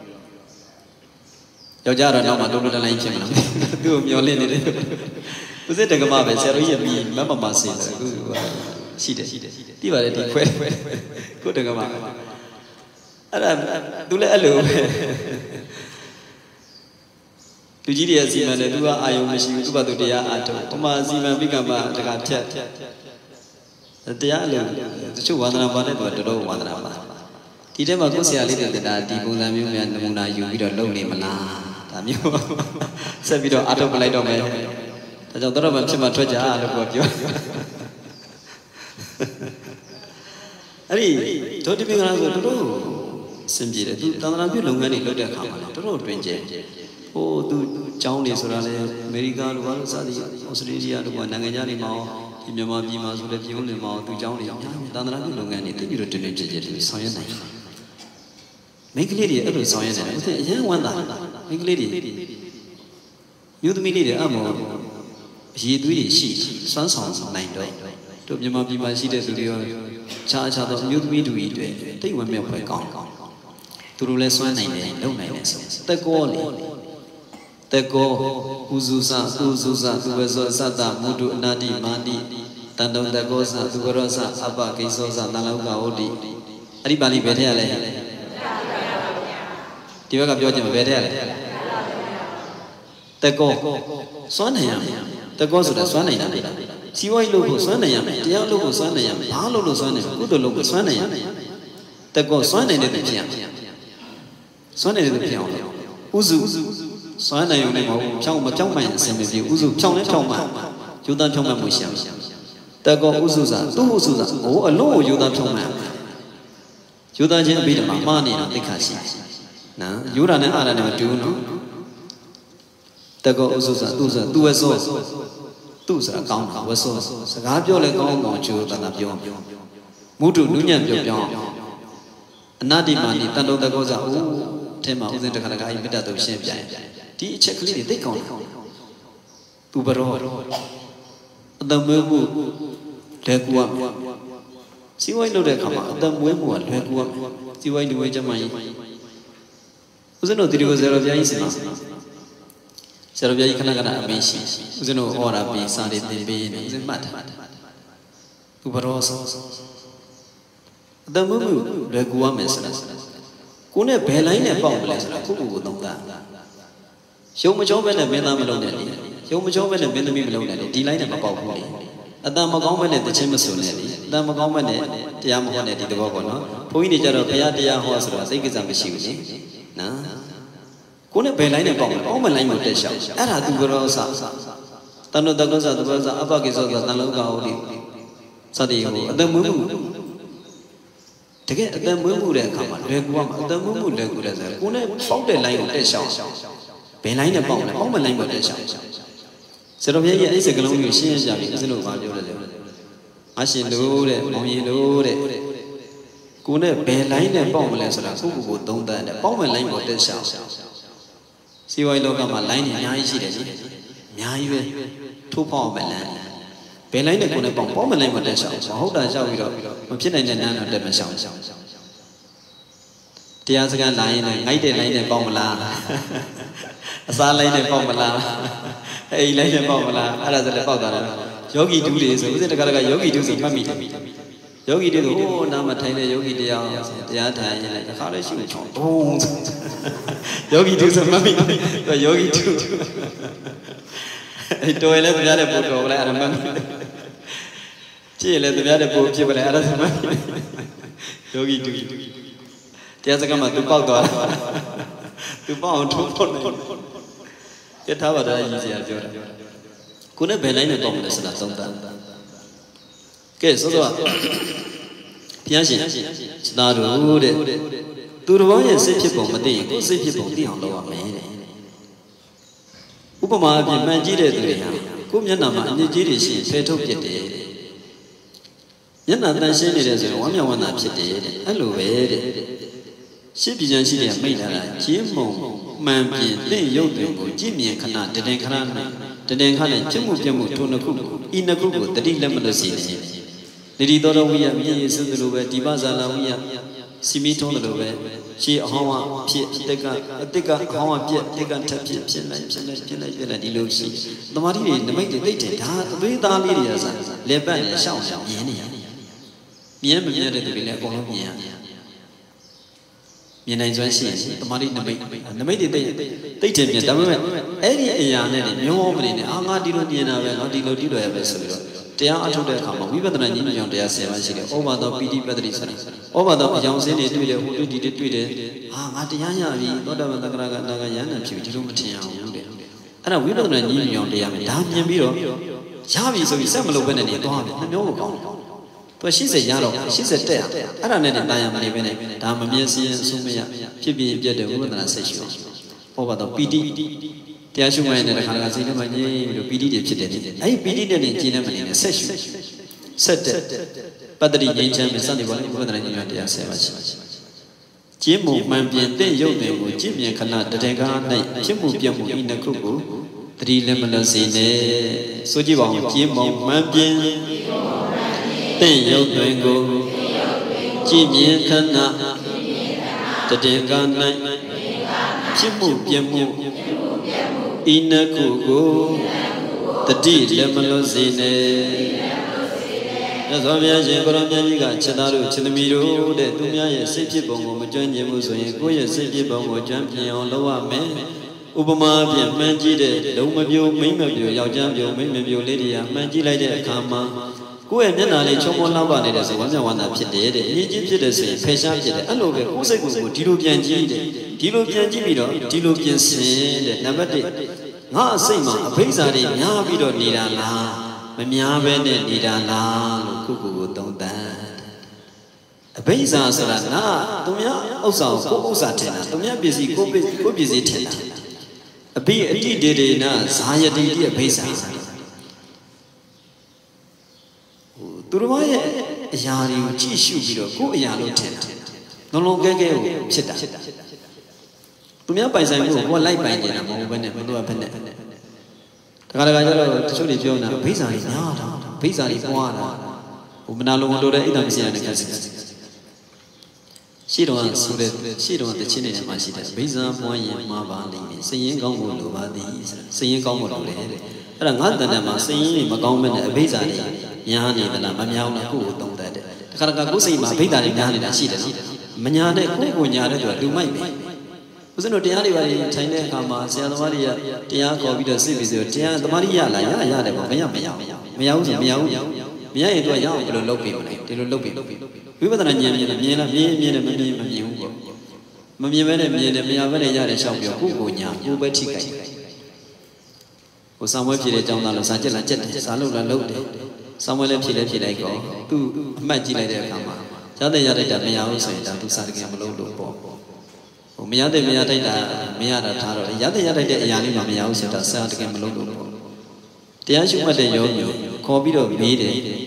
ယောက်ျားတော့နောက်မှတုံးတုံးတလိုင်းဖြစ်မှာသူ့ကိုမျောလင့်နေတယ်ဦးစစ်တက္ကမပဲဆရာတို့ရဲ့ပြီးမမမဆင်းတယ်အခုရှိတယ်တိပါတယ်ဒီခွဲကိုတက္ကမအဲ့ဒါသူလည်းအဲ့လိုပဲလူကြီးတွေကစီမံတယ်သူကအာယုံမရှိဘူးသူကသူတရားအားထုတ်ဟိုမှာစီမံပြီးကမှတခါဖြတ်တရားလို့တချို့ဝါသနာပါတဲ့သူကတော်တော်ဝါသနာပါဒီထဲမှာကိုယ်ဆရာလေးတွေတာဒီပုံစံမျိုးများနမူနာယူပြီးတော့လုပ်နေမလားဒါမျိုးဆက်ပြီးတော့အားထုတ်ပလိုက်တော့မယ်ဒါကြောင့်တော်တော်မှဖြစ်မှထွက်ကြလို့ပြောပြောအဲ့ဒီဒုတိယကလာဆိုတော်တော်စင်ပြေတယ်သူသံဃာပြုလုပ်ငန်းတွေလုပ်တဲ့အခါမှာတော်တော်တွင်ကျဲဟိုသူကျောင်းတွေဆိုတာလေအမေရိကလိုပါလို့စသည်ဩစတြေးလျတို့ကနိုင်ငံခြားတွေမှာဒီမြန်မာပြည်မှာဆိုလည်းပြည်ဦးလင်မှာသူကျောင်းတွေသံဃာပြုလုပ်ငန်းတွေတည်ပြီးတော့တင်းတင်းကြပ်ကြပ်တွေဆောင်ရွက်နိုင်တယ်မိန်းကလေးတွေအဲ့လိုဆောင်ရွက်နေတယ်အရင်ဝမ်းသာမိန်းကလေးတွေမျိုးသမီးလေးတွေအမောရည်သွေးတွေရှိစွမ်းဆောင်နိုင်တော့တို့မြန်မာပြည်မှာရှိတဲ့သူတွေရောခြားခြားသောမျိုးသမီးတူကြီးတွေတိတ်ဝမ်းမြောက်ပဲကောင်းသူတို့လည်းစွမ်းနိုင်တယ်လုပ်နိုင်တယ်ဆိုတက်ကောလေတက်ကောဥဇုစဥဇုစသူဝေဇောသတ္တမုဒုအနာတိမာတိတန်တုံတက်ကောစသူကရောစအပကိသောစသံလောကဟောတိအဲ့ဒီပါဠိဘယ်ထည့်ရလဲဒီဘက်ကပြောချင်မှာဘယ်ထည့်ရလဲတက်ကောစွမ်းနိုင်ရမယ်တက်ကောဆိုတာစွမ်းနိုင်တာလေစီဝိုင်းလို့ကိုစွမ်းနိုင်ရမယ်တရားလို့ကိုစွမ်းနိုင်ရမယ်ဘာလို့လို့စွမ်းနိုင်ကုသိုလ်လို့ကိုစွမ်းနိုင်ရမယ်တက်ကောစွမ်းနိုင်တဲ့သူဖြစ်ရမယ်စွမ်းနေတဲ့သူဖြစ်အောင်ဥစုစွမ်းနိုင်ရုံနဲ့မဟုတ်ဖြောင်းမဖြောင်းမှန်အစင်မပြေဥစုဖြောင်းလဲဖြောင်းမှန်ယူသားဖြောင်းမှန်မှုရှိအောင်တက်ကောဥစုစာသူ့ဥစုစာဟိုအလုံးကိုယူသားဖြောင်းမှန်ယူသားချင်းအပြီးတမှာမှားနေတာသိခါရှိနော်ယူတာနဲ့အားတာနဲ့မတူဘူးနော်တက်ကောဥစုစာသူ့စာသူ့ဝဲစောသူ့ဆိုတာကောင်းတာဝဲစောစကားပြောလဲကောင်းအောင်ကျိုးတန်တာပြောမုဒ္ဒနုညံ့ပြောပြောအနာတိမာနိတန်တုံတက်ကောစာအိုးထဲမှာဥစဉ်တခါတခါအဲ့မေတ္တာတုရှင်းပြရင်ဒီအချက်ကလေးတွေသိကောင်းတယ်သူဘရောအတမွေးမှုလဲကူရမယ်စီဝိုင်းလုပ်တဲ့အခါမှာအတမွေးမှုကလွယ်ကူရမယ်စီဝိုင်းလူဝဲကျမကြီးဥစဉ်တို့ဒီလိုဆရာတော်ဘုရားကြီးစင်မှာဆရာတော်ဘုရားကြီးခဏခဏအမင်းရှိဥစဉ်တို့ဟောတာပြီးစာတွေသင်ပေးနေဥစဉ်မှတ်တာသူဘရောဆိုအတမွေးမှုလွယ်ကူရမယ်ဆိုတာကိုနဲ့ဘယ်လိုင်းနဲ့ပေါက်မလဲဆိုတာခုခုကိုသုံးတာရုံမချောပဲနဲ့မင်းသားမလုံးနဲ့လေရုံမချောပဲနဲ့မင်းသမီးမလုံးနဲ့လေဒီလိုင်းနဲ့မပေါက်ဘူးလေအတန်မကောင်းပဲနဲ့တခြင်းမစွန်နဲ့လေအတန်မကောင်းပဲနဲ့တရားမဟောနဲ့ဒီသဘောပေါ့နော်ဘုန်းကြီးတွေကြတော့ဘုရားတရားဟောဆိုတော့စိတ်ကိစ္စမရှိဘူးလေနော်ကိုနဲ့ဘယ်လိုင်းနဲ့ပေါက်မလဲပေါက်မလိုင်းမတက်ရှောက်အဲ့ဒါသူကြောစတန်တော်တကောစသူကောစအပကိသောသံလောကဟောဒီစသည်ဟိုအတမွေးမှုတကယ်အတန်မွေးမှုတဲ့အခါမှာလွယ်ကူမှာအတန်မွေးမှုလွယ်ကူတဲ့ဆိုကိုနဲ့ပေါက်တဲ့လိုင်းကိုတက်ရှောက်ဘယ်လိုင်းနဲ့ပေါက်လဲပေါက်မလိုင်းကိုတက်ရှောက်ဆရာတော်ဘုရားရဲ့အဲ့ဒီစကလုံးကိုရှင်းရကြပြီဦးဇင်းတို့ကပြောတယ်အရှင်လို့တဲ့မောင်ကြီးလို့တဲ့ကိုနဲ့ဘယ်လိုင်းနဲ့ပေါက်မလဲဆိုတာကိုကိုကိုသုံးသပ်တယ်ပေါက်မဲ့လိုင်းကိုတက်ဆောင်စီဝိုင်းလောကမှာလိုင်းနေအများကြီးရှိတယ်လေအများကြီးပဲထိုးပေါက်မဲ့လမ်းဘယ်လိုင်းနဲ့ကိုနဲ့ပေါက်ပေါက်မဲ့လိုင်းကိုတက်ဆောင်မဟုတ်တာရောက်ပြီးတော့မဖြစ်နိုင်တဲ့နန်းတော့တက်မဆောင်တရားစကားလိုင်းနဲ့ငိုက်တဲ့လိုင်းနဲ့ပေါက်မလားအစားလိုင်းနဲ့ပေါက်မလားအိမ်လိုင်းနဲ့ပေါက်မလားအဲ့ဒါဆိုလည်းပေါက်သွားတယ်ယောဂီတူးတွေဆိုဦးဇင်းတက္ကရာယောဂီတူးဆိုမှတ်မိတယ်ယောဂီတွေဟိုးနာမထိုင်တဲ့ယောဂီတရားတရားထိုင်ရင်လည်းတစ်ခါလေးရှိမှချောင်းဘုံယောဂီတူးဆိုမှတ်မိတယ်ယောဂီတူးအဲ့တော်ရင်လည်းသူများတဲ့ပို့တော်လိုက်အဲ့ဒါမှတ်မိကြည့်ရင်လည်းသူများတဲ့ပို့ဖြစ်ပလဲအဲ့ဒါဆိုမှတ်မိယောဂီတူးတရားစကားမှာသူပေါက်သွားတယ်သူပေါက်အောင်ထိုးဖို့ရထားပါတော့ရည်စရာပြောတာကိုနဲ့ဘယ်လိုက်နဲ့ပေါက်မလဲဆိုတာသုံးသပ်ကဲဆိုတော့ဘုရားရှင်သာတို့တဲ့သူတော်ဘာရဲ့စိတ်ဖြစ်ပုံမသိရင်ကိုယ်စိတ်ဖြစ်ပုံသိအောင်လုပ်ရမယ်တဲ့ဥပမာအဖြစ်မှန်ကြည့်တဲ့သူတွေဟာကိုယ်မျက်နှာမှာအညစ်အကြေးတွေရှိရင်ဖယ်ထုတ်ပြစ်တယ်မျက်နှာတန်ရှင်းနေတဲ့ဆိုရင်ဝမ်းမြောက်ဝမ်းသာဖြစ်တယ်တဲ့အဲ့လိုပဲတဲ့ရှစ်ပြည်ချမ်းရှိတဲ့မိတ်လာတာကျင်းမုံမှန်ပြင်သင်ရုပ်တွင်ကိုကြည်မြင်ခဏတည်ခဏနဲ့တည်ခဏနဲ့ဖြစ်မှုပြမှုထိုနှစ်ခုကိုဤနှစ်ခုကိုတတိလက်မလို့စီနေနေဒီတော်တော်ဝိယမြည်ရည်စုသလိုပဲဒီပဇာလဝိယစီမီထုံးတယ်လို့ပဲရှေးအဟောင်းဝဖြစ်အတကအတကအဟောင်းဝပြက်အတကထပ်ဖြစ်ဖြစ်လိုက်ဖြစ်လိုက်ဖြစ်လိုက်ဖြစ်လိုက်ဒီလိုရှိသမာဓိတွေနမိတ်တွေသိတယ်ဒါအသေးသားလေးတွေကစားလေပတ်နဲ့ရှောင်းရှောင်းမြင်နေရမြင်မမြင်တဲ့သူတွေလည်းအကုန်လုံးမြင်ရမြင်နိုင်စွမ်းရှိရင်သမာဓိနမိတ်နမိတ်တွေသိသိတယ်မြင်ဒါပေမဲ့အဲ့ဒီအရာနဲ့မျိုးမနေနဲ့အာငါဒီလိုမြင်တာပဲငါဒီလိုဒီလိုရပဲဆိုပြီးတော့တရားအထုတ်တဲ့အခါမှာဝိပဿနာဉာဏ်ကြောင့်တရားဆယ်ပါးရှိတယ်။ဩဘာသောပိဋိပတ္တိဆိုတာ။ဩဘာသောအကြောင်းစင်းတွေတွေ့တယ်ဟိုတွေ့ဒီတွေ့တယ်။ဟာငါတရားရပြီသောတာပန်သက္ကရာကအနာဂတ်ယန္တန်ဖြစ်ပြီဒီလိုမထင်အောင်တဲ့။အဲ့ဒါဝိပဿနာဉာဏ်ကြောင့်တရားမယ်ဒါမြင်ပြီးတော့ရပြီဆိုပြီးစက်မလုပ်ဘဲနဲ့နေသွားပြီ။နှမျိုးကိုကောင်းတယ်။သူရှင်းစေရတော့ရှင်းစေတက်အဲ့ဒါနဲ့တာယာမနေပဲနဲ့ဒါမမြင်စင်းအဆုံးမရဖြစ်ပြပြတဲ့ဝိပဿနာစိတ်ရှိအောင်။ဩဘာသောပိဋိတရားရှုမှန်တဲ့ခါကစိတ်ထဲမှာငြိမ်ပြီးတော့ပီတိတွေဖြစ်တယ်အဲ့ဒီပီတိတဲ့နေကျင်းနေမနေနဲ့ဆက်ရှုဆက်တဲ့ပတ္တိငြိမ်းချမ်းမဲ့စသည်ပေါ်လည်းဘုရားဉာဏ်တရားဆယ်ပါရှိကျင်းမှုမှန်ပြင်တဲ့ရုပ်တွေကိုကြည်မြင်ခဏတတေကား၌ဖြစ်မှုပြမှုဤနှစ်ခုကိုတတိလည်းမလွန်စေနဲ့ဆိုကြည့်ပါဦးကျင်းမှုမှန်ပြင်တဲ့ရုပ်တွေကိုကြည်မြင်ခဏတတေကား၌ဖြစ်မှုပြမှုဤနှစ်ခုကိုတတိလည်းမလွတ်စေနဲ့မြတ်စွာဘုရားရှင်ကိုရောင်မြတ်ကြီးကချက်သားတို့ချက်သမီးတို့တဲ့သူများရဲ့စိတ်ဖြစ်ပုံကိုမကျွမ်းကျင်ဘူးဆိုရင်ကိုယ့်ရဲ့စိတ်ဖြစ်ပုံကိုကျွမ်းကျင်အောင်လုပ်ရမယ်ဥပမာဖြင့်မှန်ကြည့်တဲ့လုံးမပြိုမိမ့်မပြိုယောက်ျားပြိုမိမ့်မပြိုလေးတွေကမှန်ကြည့်လိုက်တဲ့အခါမှာကိုယ့်ရဲ့မျက်နှာလေးချုံမလှပနေတဲ့ဆိုဝမ်းမြောက်ဝမ်းသာဖြစ်တယ်တဲ့အရေးကြီးဖြစ်တယ်ဆိုရင်ဖယ်ရှားဖြစ်တယ်အဲ့လိုပဲကိုယ်စိတ်ကိုယ်ကိုဒီလိုပြန်ကြည့်တယ်ဒီလိုပြန်ကြည့်ပြီးတော့ဒီလိုပြင်ဆင်တဲ့နံပါတ်တစ်ငါအစိတ်မှာအဘိဇာတွေများပြီးတော့နေတာလားမများပဲနဲ့နေတာလားလို့ကိုကိုကိုသုံးသပ်အဘိဇာဆိုတာငါသူများဥစ္စာကိုကိုဥစ္စာထင်တာသူများပစ္စည်းကိုကိုပစ္စည်းထင်တာအဘိအတိတေတေနာဇာယတိတိအဘိဇာသူတို့ရဲ့အရာတွေကိုကြည့်ရှုပြီးတော့ကိုယ်အရာလို့ထင်တာလုံးလုံးကဲကဲကိုဖြစ်တာသူများပိုင်ဆိုင်မှုကိုကိုယ်လိုက်ပိုင်နေတာမဟုတ်ဘဲနဲ့ဘယ်လိုပဲနဲ့တခါတခါကျတော့တချို့တွေပြောနေတာဘိဇာတွေများတာဘိဇာတွေပွားတာဟိုမနာလုံးတို့တဲ့အိမ်တော်မစင်ရတဲ့ကစီရှိတော်ဆိုတဲ့ရှိတော်တချင်းနေမှာရှိတယ်ဘိဇာပွားရင်မှာပါလိမ့်မယ်စည်ရင်ကောင်းဖို့လိုပါသည်စည်ရင်ကောင်းဖို့လိုတယ်တဲ့အဲ့ဒါငါတန်တန်မှာစည်ရင်မကောင်းမဲ့နဲ့အဘိဇာတွေများနေသလားမများဘူးလားကိုယ့်ကိုသုံးတတ်တယ်တခါတခါကိုယ်စိတ်မှာအဘိဓာတွေများနေတာရှိတယ်နော်မညာတဲ့ကိုယ့်ကိုညာတဲ့သူကလူမိုက်ပဲဦးဇင်းတို့တရားတွေပါထိုင်တဲ့အခါမှာဆရာသမားတွေကတရားခေါ်ပြီးတော့စိတ်ပြီးဆိုတရားသမားတွေရလားရရတယ်ပေါ့မရမရမရဘူးဆိုမရဘူးမရရင်သူကရအောင်ဘယ်လိုလုပ်ပြီးမလဲဒီလိုလုပ်ပြီးဝိပဿနာဉာဏ်မြင်လားမြင်လားမြင်မြင်တယ်မမြင်မမြင်ဘူးပေါ့မမြင်ဘဲနဲ့မြင်တယ်မရဘဲနဲ့ရတယ်ရှောက်ပြောကိုယ့်ကိုညာကိုယ်ပဲထိခိုက်ဟိုဆောင်ဝဲဖြစ်တဲ့အကြောင်းသားလို့စာကြက်လားကြက်တယ်စာလုပ်လားလုပ်တယ်ဆောင်းဝဲလည်းဖြေလည်းဖြေလိုက်ကောသူအမှတ်ကြည့်လိုက်တဲ့အခါမှာရတဲ့ရတဲ့တာမရဘူးဆိုရင်ဒါသူစာတကယ်မလုပ်လို့ပေါ့ဟိုမရတဲ့မရတဲ့တာမရတာထားတော့ရတဲ့ရတဲ့အရာလေးမှမရဘူးဆိုတာစာတကယ်မလုပ်လို့ပေါ့တရားရှိမှတ်တဲ့ယောဂီခေါ်ပြီးတော့မေးတယ်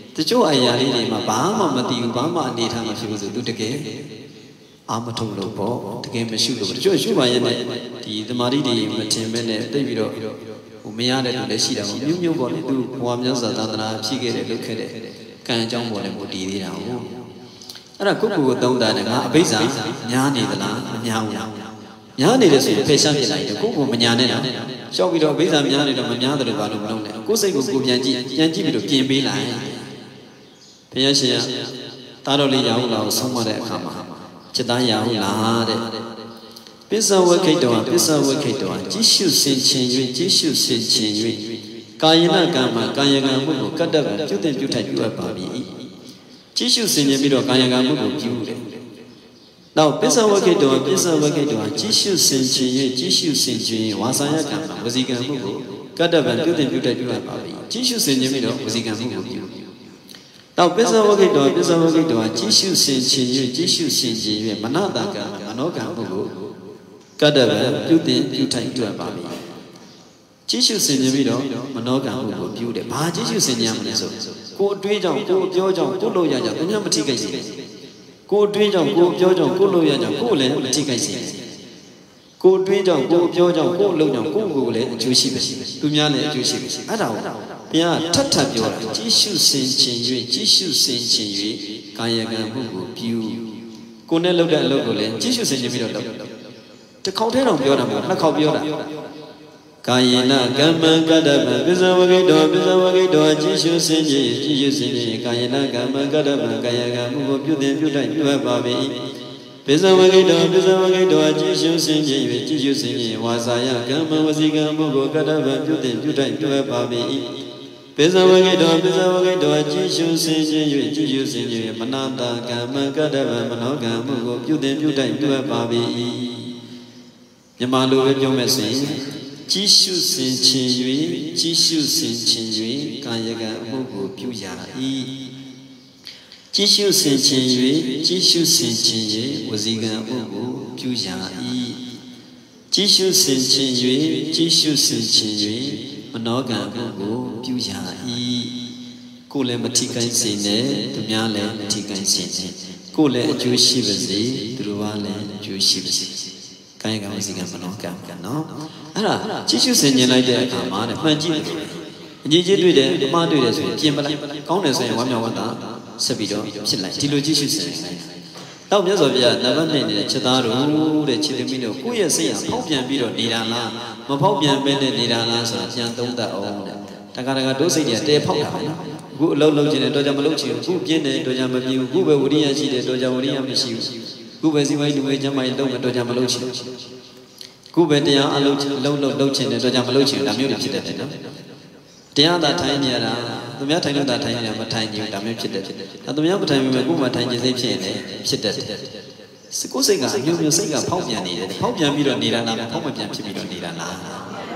တချို့အရာလေးတွေမှာဘာမှမသိဘူးဘာမှအနေထားမဖြစ်ဘူးဆိုသူတကယ်အာမထုံလို့ပေါ့တကယ်မရှုလို့တချို့ရှုပါရဲ့နဲ့ဒီသမာဓိတွေမထင်မဲ့နဲ့သိပြီးတော့ဟိုမရတဲ့လူလည်းရှိတာပေါ့မျိုးမျိုးပေါ့လေသူဘဝမြတ်စွာသာသနာဖြည့်ခဲ့တဲ့လုပ်ခဲ့တဲ့ကံအကြောင်းပေါ်လည်းမူတည်သေးတာဟုတ်အဲ့ဒါကိုယ့်ကိုယ်ကိုသုံးတာနဲ့ငါအဘိဇာညားနေသလားမညားဘူးညားနေတယ်ဆိုရင်ဖယ်ရှားပြလိုက်တယ်ကိုယ့်ကိုယ်မညာနဲ့တော့ရှောက်ပြီးတော့အဘိဇာညားနေတော့မညားတယ်လို့ဘာလို့မလုပ်နဲ့ကိုယ်စိတ်ကိုကိုယ်ပြန်ကြည့်ပြန်ကြည့်ပြီးတော့ပြင်ပေးလိုက်ဘုရားရှင်ကတားတော်လေးရအောင်လားဆုံးမတဲ့အခါမှာจิตသားရအောင်လားတဲ့ပစ္စဝခိတ္တောပစ္စဝခိတ္တောကြည်ရှုစင်ခြင်း၍ကြည်ရှုစင်ခြင်း၍ကာယနာကံမှာကာယကံမှုကိုကတ္တဗံပြုတင်ပြုထိုက်ပြုအပ်ပါပြီကြည်ရှုစင်ခြင်းပြီးတော့ကာယကံမှုကိုပြုတယ်နောက်ပစ္စဝခိတ္တောပစ္စဝခိတ္တောကြည်ရှုစင်ခြင်း၍ကြည်ရှုစင်ခြင်းဝါစာယကံမှာဝစီကံမှုကိုကတ္တဗံပြုတင်ပြုထိုက်ပြုအပ်ပါပြီကြည်ရှုစင်ခြင်းပြီးတော့ဝစီကံမှုကိုပြုနောက်ပစ္စဝခိတ္တောပစ္စဝခိတ္တောကြည်ရှုစင်ခြင်း၍ကြည်ရှုစင်ခြင်း၍မနတကံမနောကံမှုကိုကတ္တဗံပြုတင်ပြုထိုက်ပြုအပ်ပါပြီကြည်ရှုစင်ခြင်းပြီးတော့မနောကံမှုကိုပြုတယ်ဘာကြည်ရှုစင်ခြင်းမလဲဆိုကိုယ်အတွေးကြောင့်ကိုယ်အပြောကြောင့်ကိုယ်လို့ရကြောင့်တကယ်မထိခိုက်စေကိုယ်အတွေးကြောင့်ကိုယ်အပြောကြောင့်ကိုယ်လို့ရကြောင့်ကိုယ်လည်းမထိခိုက်စေကိုယ်အတွေးကြောင့်ကိုယ်အပြောကြောင့်ကိုယ်အလုပ်ကြောင့်ကိုယ်ကိုယ်လည်းအကျိုးရှိပါစေသူများလည်းအကျိုးရှိပါစေအဲ့ဒါကိုဘုရားထပ်ထပ်ပြောတာကြည်ရှုစင်ခြင်း၍ကြည်ရှုစင်ခြင်း၍ကာယကံမှုကိုပြုကိုယ်နဲ့လုပ်တဲ့အလုပ်ကိုလည်းကြည်ရှုစင်ခြင်းပြီးတော့လုပ်တစ်ခေါက်တည်းတော့ပြောတာမဟုတ်နှစ်ခေါက်ပြောတာကာယေနကမ္မံကတ္တဗံပစ္စဝဂိတောပစ္စဝဂိတောကြည်ရှုစင်ခြင်းကြည်ရှုစင်ခြင်းကာယေနကမ္မံကတ္တဗံကာယကံမှုကိုပြုတင်ပြုထိုက်ပြုအပ်ပါပြီပစ္စဝဂိတောပစ္စဝဂိတောကြည်ရှုစင်ခြင်း၍ကြည်ရှုစင်ခြင်းဝါစာယကမ္မဝစီကံမှုကိုကတ္တဗံပြုတင်ပြုထိုက်ပြုအပ်ပါပြီပစ္စဝဂိတောပစ္စဝဂိတောကြည်ရှုစင်ခြင်း၍ကြည်ရှုစင်ခြင်းမနတကမ္မံကတ္တဗံမနောကံမှုကိုပြုတင်ပြုထိုက်ပြုအပ်ပါပြီမြန်မာလိုပဲပြောမယ်ဆိုရင်ကြည်ရှုစင်ခြင်း၍ကြည်ရှုစင်ခြင်း၍ကာယကံအမှုကိုပြုရာ၏ကြည်ရှုစင်ခြင်း၍ကြည်ရှုစင်ခြင်း၍ဝစီကံအမှုကိုပြုရာ၏ကြည်ရှုစင်ခြင်း၍ကြည်ရှုစင်ခြင်း၍မနောကံအမှုကိုပြုရာ၏ကိုယ်လည်းမထိခိုက်စေနဲ့သူများလည်းမထိခိုက်စေနဲ့ကိုယ်လည်းအကျိုးရှိပါစေသူတို့ကလည်းအကျိုးရှိပါစေကာယကံဝစီကံမနောကံကနော်အဲ့ဒါကြည့်ရှုဆင်ခြင်လိုက်တဲ့အခါမှာတဲ့မှန်ကြည့်တယ်အကြီးကြီးတွေ့တယ်အမှားတွေ့တယ်ဆိုရင်ပြင်ပလိုက်ကောင်းတယ်ဆိုရင်ဝမ်းမြောက်ဝမ်းသာဆက်ပြီးတော့ဖြစ်လိုက်ဒီလိုကြည့်ရှုဆင်ခြင်လိုက်တော့မြတ်စွာဘုရားနံပါတ်နှစ်နေတဲ့ချက်သားတို့တဲ့ခြေသမီးတို့ကိုယ့်ရဲ့စိတ်ဟာဖောက်ပြန်ပြီးတော့နေတာလားမဖောက်ပြန်ပဲနဲ့နေတာလားဆိုတာပြန်သုံးသပ်အောင်တဲ့တခါတခါဒုစိတ်တွေကတဲဖောက်တာပဲနော်အခုအလုံးလုံးချင်တယ်တော့ကြမလုံးချင်ဘူးအခုပြင်းတယ်တော့ကြမပြင်းဘူးအခုပဲဝိရိယရှိတယ်တော့ကြဝိရိယမရှိဘူးခုပဲစီဝိုင်းလူဝဲကျမ်းမိုင်းလုံးမတော့ကြမလို့ချင်ခုပဲတရားအလုံးလုံးလုံးလုံးချင်တယ်တော့ကြမလို့ချင်ဒါမျိုးတွေဖြစ်တတ်တယ်နော်တရားသာထိုင်နေရတာသူများထိုင်လို့သာထိုင်နေတာမထိုင်ကြဘူးဒါမျိုးဖြစ်တတ်တယ်အဲသူများမထိုင်ပေမဲ့ကိုယ်မှထိုင်ခြင်းစိတ်ဖြစ်ရင်လည်းဖြစ်တတ်တယ်ကိုယ်စိတ်ကအမျိုးမျိုးစိတ်ကဖောက်ပြန်နေတယ်ဖောက်ပြန်ပြီးတော့နေတာလားဖောက်မပြန်ဖြစ်ပြီးတော့နေတာလားဟမ်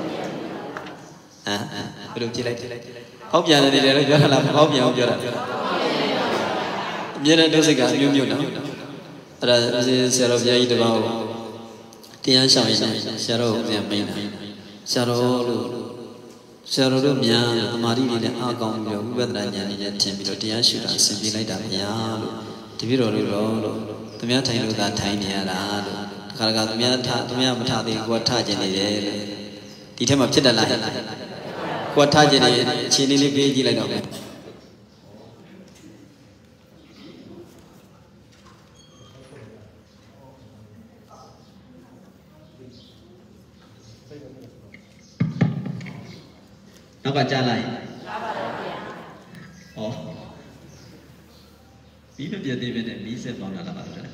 ဘယ်လိုကြည့်လိုက်ဖောက်ပြန်နေတယ်လို့ပြောတာလားဖောက်ပြန်အောင်ပြောတာအမြဲတမ်းဒုစိတ်ကအမျိုးမျိုးနော်အဲ့ဒါဆရာတော်ဘုရားကြီးတပါးကိုတရားရှောင်ရင်ဆရာတော်ကိုပြန်မင်းတာဆရာတော်လို့ဆရာတော်တို့များသမာဓိတွေနဲ့အားကောင်းပြီးတော့ဝိပဿနာဉာဏ်နဲ့ထင်ပြီးတော့တရားရှုတာဆင်ပြေလိုက်တာဘုရားလို့တပည့်တော်တို့တော့လို့သူများထိုင်လို့သာထိုင်နေရတာလို့တခါတခါသူများထသူများမထသေးဘူးကိုယ်ထကျင်နေတယ်လို့ဒီထက်မှဖြစ်တတ်လားကိုယ်ထကျင်နေအခြေအနေလေးပြေးကြည့်လိုက်တော့နောက်ကကြားလိုက်ကြားပါတော့ဗျာဟောပြီးမပြတ်သေးပဲနဲ့မီးဆက်ပေါင်းလာတာပါတော့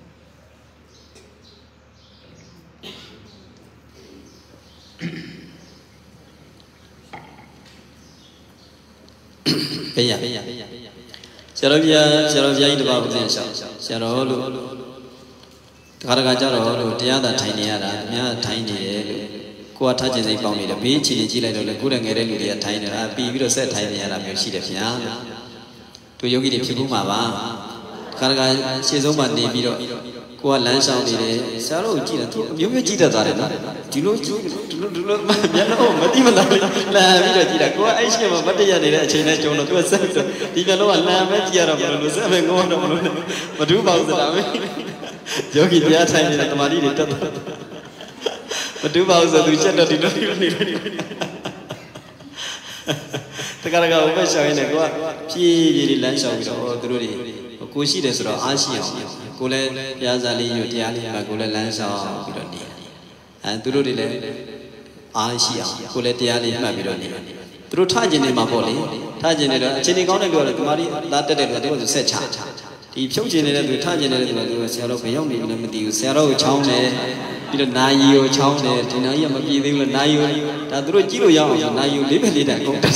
ဘေးရဘေးရဆရာတော်ပြဆရာတော်ပြကြီးတပါးကိုသိဆောင်ဆရာတော်လို့တခါတခါကြတော့လို့တရားသာထိုင်နေရတာအများထိုင်နေတယ်လို့ကိုကထားခြင်းစိတ်ပေါင်းနေတယ်ဘေးချီကြည့်လိုက်တော့လေကိုယ်တငယ်တဲ့လူတွေကထိုင်နေတာပြီးပြီးတော့ဆက်ထိုင်နေရတာမျိုးရှိတယ်ဗျာတို့ယောဂီတွေဖြစ်ဘူးမှာပါခါတခါရှေ့ဆုံးမှာနေပြီးတော့ကိုကလမ်းဆောင်နေတယ်ဆရာတော်ကိုကြည့်တာသူမျိုးမျိုးကြည့်တတ်သွားတယ်နော်ဒီလိုကြည့်ဒီလိုဒီလိုမျက်လုံးမတိမလားလာပြီးတော့ကြည့်တာကိုကအဲ့ရှင်းမှာမတည့်ရနေတဲ့အချိန်နဲ့ကြုံတော့သူကဆက်ပြီးတော့ဒီမျက်လုံးကလမ်းပဲကြည့်ရတော့မလို့ဆက်ပဲငေါတော့မလို့မတူပါဘူးဆိုတာပဲယောဂီတရားထိုင်နေတဲ့တမာတိတွေတက်တော့မတူပါဘူးဆိုသူချက်တော့ဒီလိုနေနေတကယ်ကဥပ္ပရှောင်းရင်းနဲ့ကိုကဖြည်းဖြည်းလေးလမ်းလျှောက်ပြီးတော့သူတို့တွေကိုရှိတယ်ဆိုတော့အားရှိအောင်ကိုလည်းဘုရားစာလေးယူတရားလေးမှာကိုလည်းလမ်းလျှောက်ပြီးတော့နေအဲသူတို့တွေလည်းအားရှိအောင်ကိုလည်းတရားလေးမှတ်ပြီးတော့နေသူတို့ထကျင်နေမှာပေါ့လေထကျင်နေတော့အချိန်ကြီးကောင်းတယ်ပြောတယ်ဒီမာရီသားတက်တယ်လို့သူကဆက်ချဒီဖြုတ်ကျင်နေတဲ့သူထကျင်နေတဲ့သူကသူဆရာတော်ဘယ်ရောက်နေလဲမသိဘူးဆရာတော်ကိုချောင်းတယ်ပြီးတော့နာယီကိုချောင်းတယ်ဒီနာယီကမပြေသေးဘူးလားနာယီဒါသူတို့ကြည့်လို့ရအောင်နာယီကိုလေးပဲလေးတိုင်ကုန်တက်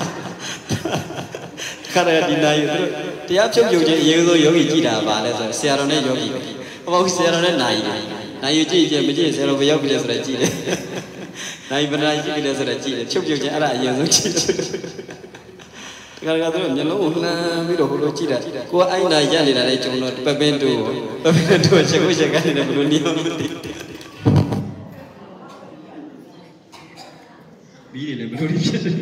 ခါရဒီနာယီသူတို့တရားဖြုတ်ဖြုတ်ချင်းအရေးဆုံးယောဂီကြည့်တာပါလဲဆိုဆရာတော်နဲ့ယောဂီပဲဟောဆရာတော်နဲ့နာယီနာယီကြည့်ကြည့်မကြည့်ဆရာတော်ဘယ်ရောက်ပြီလဲဆိုတော့ကြည့်တယ်နာယီဘယ်နာကြည့်ပြီလဲဆိုတော့ကြည့်တယ်ဖြုတ်ဖြုတ်ချင်းအဲ့ဒါအရေးဆုံးကြည့်တယ်တခါတခါသူတို့မျက်လုံးကိုလှမ်းပြီးတော့ဟိုလိုကြည့်တာကိုကအိုင်နာရက်နေတာလေကျုံတော့ပပင်းတူပပင်းတူချက်ကိုချက်ကနေဘယ်လိုနေအောင်မသိပြီးတယ်လေဘယ်လိုဖြစ်တယ်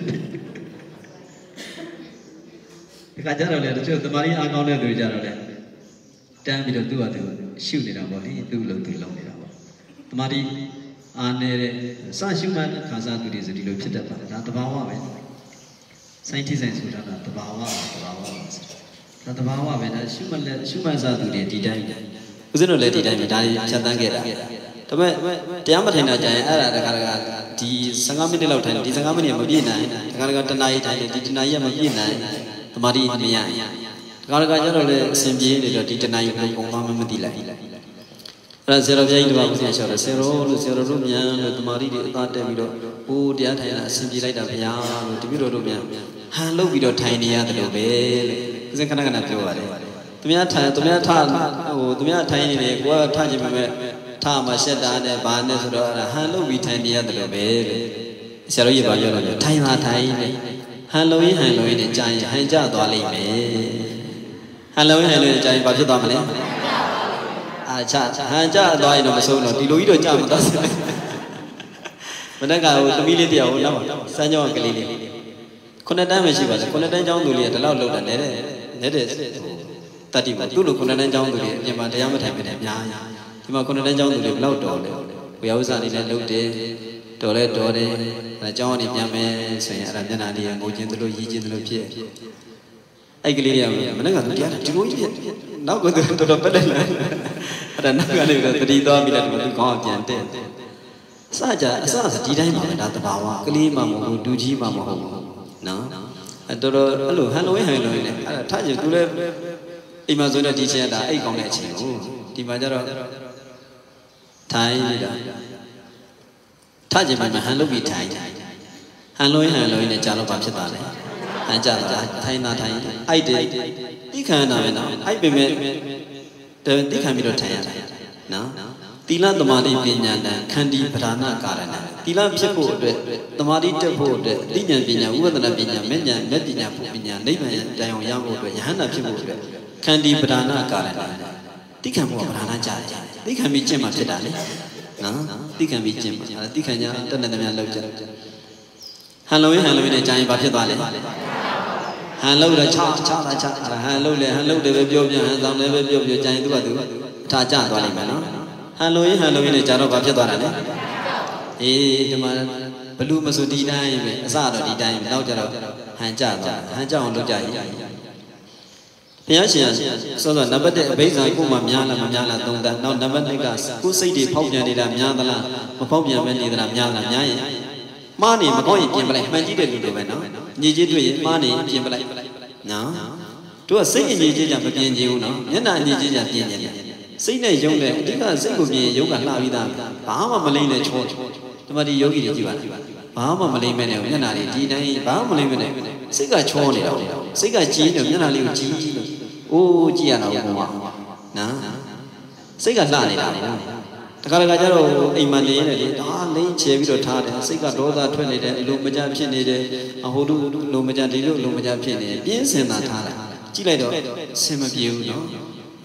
ဒီကကြတော့လေတချို့သမားကြီးအားကောင်းတဲ့သူကြတော့လေတန်းပြီးတော့သူ့ဟာသူရှုနေတာပေါ့လေသူ့လုံးသူ့လုံးနေတာပေါ့သမားကြီးအားနေတဲ့စရှုမှတ်ခါစားသူတွေဆိုဒီလိုဖြစ်တတ်ပါတယ်ဒါတဘာဝပဲစိုင်းထိဆိုင်ဆိုတာကတဘာဝတဘာဝဒါတဘာဝပဲဒါရှုမှတ်လက်ရှုမှတ်စားသူတွေဒီတိုင်းဦးဇင်းတို့လည်းဒီတိုင်းပဲဒါဖြတ်တန်းခဲ့တာဒါပေမဲ့တရားမထိုင်တာကြာရင်အဲ့ဒါတခါတခါဒီဆယ်ငါးမိနစ်လောက်ထိုင်ဒီဆယ်ငါးမိနစ်မပြည့်နိုင်တခါတခါတနာရီထိုင်ဒီတနာရီကမပြည့်နိုင်သမာဓိမရတခါတခါကျတော့လည်းအစဉ်ပြေးနေတော့ဒီတနာရီကိုပုံသွားမှမသိလိုက်အဲ့ဒါဆရာတော်ဘုရားကြီးတပါးဦးဇင်းလျှောက်တယ်ဆရာတော်လို့ဆရာတော်တို့မြန်လို့သမာဓိတွေအသာတက်ပြီးတော့ဟိုတရားထိုင်တာအစဉ်ပြေးလိုက်တာဘုရားလို့တပည့်တော်တို့မြန်ဟန်လုပ်ပြီးတော့ထိုင်နေရတယ်လို့ပဲလေဦးဇင်းခဏခဏပြောပါတယ်သူများထိုင်သူများထဟိုသူများထိုင်နေတယ်ကိုကထခြင်းပဲထမှာရှက်တာနဲ့ဘာနဲ့ဆိုတော့ဟန်လုပ်ပြီးထိုင်နေရတယ်လို့ပဲလေဆရာတော်ကြီးဘာပြောလို့ထိုင်ပါထိုင်နေဟန်လုံးရင်ဟန်လုံးရင်ကြာရင်ဟန်ကြသွားလိမ့်မယ်ဟန်လုံးရင်ဟန်လုံးရင်ကြာရင်ဘာဖြစ်သွားမလဲအာချဟန်ကြသွားရင်တော့မဆုံးတော့ဒီလိုကြီးတော့ကြာမသွားစဘူးမနေ့ကဟိုသမီးလေးတရားဟိုနောက်စမ်းကြောင်းကလေးလေးခုနှစ်တန်းမရှိပါဘူးခုနှစ်တန်းကျောင်းသူလေးကဒီလောက်လောက်တာနဲ့တဲ့တဲ့တတိမသူ့လိုခုနှစ်တန်းကျောင်းသူလေးအပြင်မှာတရားမထိုင်ပဲနဲ့အများကြီးဒီမှာခုနှစ်တန်းကျောင်းသူလေးဘယ်လောက်တော်လဲဘုရားဥစ္စာလေးလည်းလုပ်တယ်တော်လဲတော်တယ်အဲကျောင်းကနေပြန်မယ်ဆိုရင်အဲ့ဒါမျက်နှာလေးကငိုခြင်းသလိုရည်ခြင်းသလိုဖြစ်အဲ့ကလေးတွေကမနေ့ကသူတရားဒီလိုကြီးနောက်ကတော်တော်ပက်လိုက်လာအဲ့ဒါနောက်ကနေတော့တတိသွားပြီးတော့သူကောင်းအောင်ပြန်တဲ့စကြအစဒီတိုင်းပါပဲဒါတဘာဝကလေးမှမဟုတ်ဘူးဒူကြီးမှမဟုတ်ဘူးနော်အဲ့တော်တော်အဲ့လိုဟန်လုံးဟန်လုံးနဲ့အဲ့ဒါထားချင်သူလည်းအိမ်မှာဆိုတော့ဒီချင်းကဒါအိတ်ကောင်းတဲ့အချိန်ကိုဒီမှာကျတော့ထိုင်နေတာထားချင်မှဟန်လုံးပြီးထိုင်ဟန်လုံးဟန်လုံးနဲ့ကြာတော့ဘာဖြစ်သွားလဲဟန်ကြတာထိုင်တာထိုင်အိုက်တယ်တိခန္ဓာပဲနော်အိုက်ပေမဲ့တိခံပြီးတော့ထိုင်ရတယ်နော်သီလသမာဓိပညာတန်ခန္တီပဓာနာကာရဏသီလဖြစ်ဖို့အတွက်သမာဓိတက်ဖို့အတွက်အဋ္ဌဉာဏ်ပညာဥပဒနာပညာမေညာမေပညာပညာနိဗ္ဗာန်တိုင်အောင်ရဖို့အတွက်ယဟန္တာဖြစ်ဖို့အတွက်ခန္တီပဓာနာကာရဏတိခံဖို့ပဓာနာကြတယ်တိခံပြီးကျင့်မှဖြစ်တာလေနော်တိခံပြီးကျင့်မှတိခံကြတက်နေတယ်များလောက်ကြဟန်လုံးဟန်လုံးနဲ့ကြာရင်ဘာဖြစ်သွားလဲဟန်လုံးတော့ချချတာချဟန်လုံးလေဟန်လုံးတယ်ပဲပြောပြဟန်ဆောင်တယ်ပဲပြောပြကြာရင်သူကသူအထာကျသွားလိမ့်မယ်နော်ဟန်လုံးရင်ဟန်လုံးရင်လည်းကြာတော့ဘာဖြစ်သွားတာလဲအေးဒီမှာဘလူမဆိုဒီတိုင်းပဲအစတော့ဒီတိုင်းပဲနောက်ကြတော့ဟန်ကျသွားဟန်ကျအောင်လုပ်ကြရင်ဘုရားရှင်စောစောနံပါတ်တစ်အဘိဇာကိုမှများလားမများလားသုံးသပ်နောက်နံပါတ်နှစ်ကကိုယ်စိတ်တွေဖောက်ပြန်နေတာများသလားမဖောက်ပြန်ပဲနေသလားများလားများရင်မှားနေမကောင်းရင်ပြင်ပလိုက်မှန်ကြည့်တဲ့လူတွေပဲနော်ညီကြီးတွေ့ရင်မှားနေပြင်ပလိုက်နော်တို့ကစိတ်အညီကြီးကြမပြင်ချင်ဘူးနော်မျက်နှာအညီကြီးကြပြင်ချင်တယ်စိတ်နဲ့ယုံနဲ့အဓိကစိတ်ကိုပြင်ယုံကလှပြီးသားဘာမှမလိမ့်နဲ့ချောဒီမှာဒီယောဂီတွေကြည့်ပါဘာမှမလိမ့်မဲနဲ့မျက်နှာလေးဒီတိုင်းဘာမှမလိမ့်မဲနဲ့စိတ်ကချောနေတာစိတ်ကကြီးနေမျက်နှာလေးကိုကြီးလို့အိုးကြည့်ရတာဘုံကနော်စိတ်ကလှနေတာလေတခါတခါကျတော့အိမ်မနေနေလေဒါလိမ့်ချဲပြီးတော့ထားတယ်စိတ်ကဒေါသထွက်နေတယ်အလိုမကျဖြစ်နေတယ်အဟိုတို့လိုမကျဒီလိုလိုမကျဖြစ်နေပြင်းစင်တာထားတာကြည့်လိုက်တော့ဆင်မပြေဘူးနော်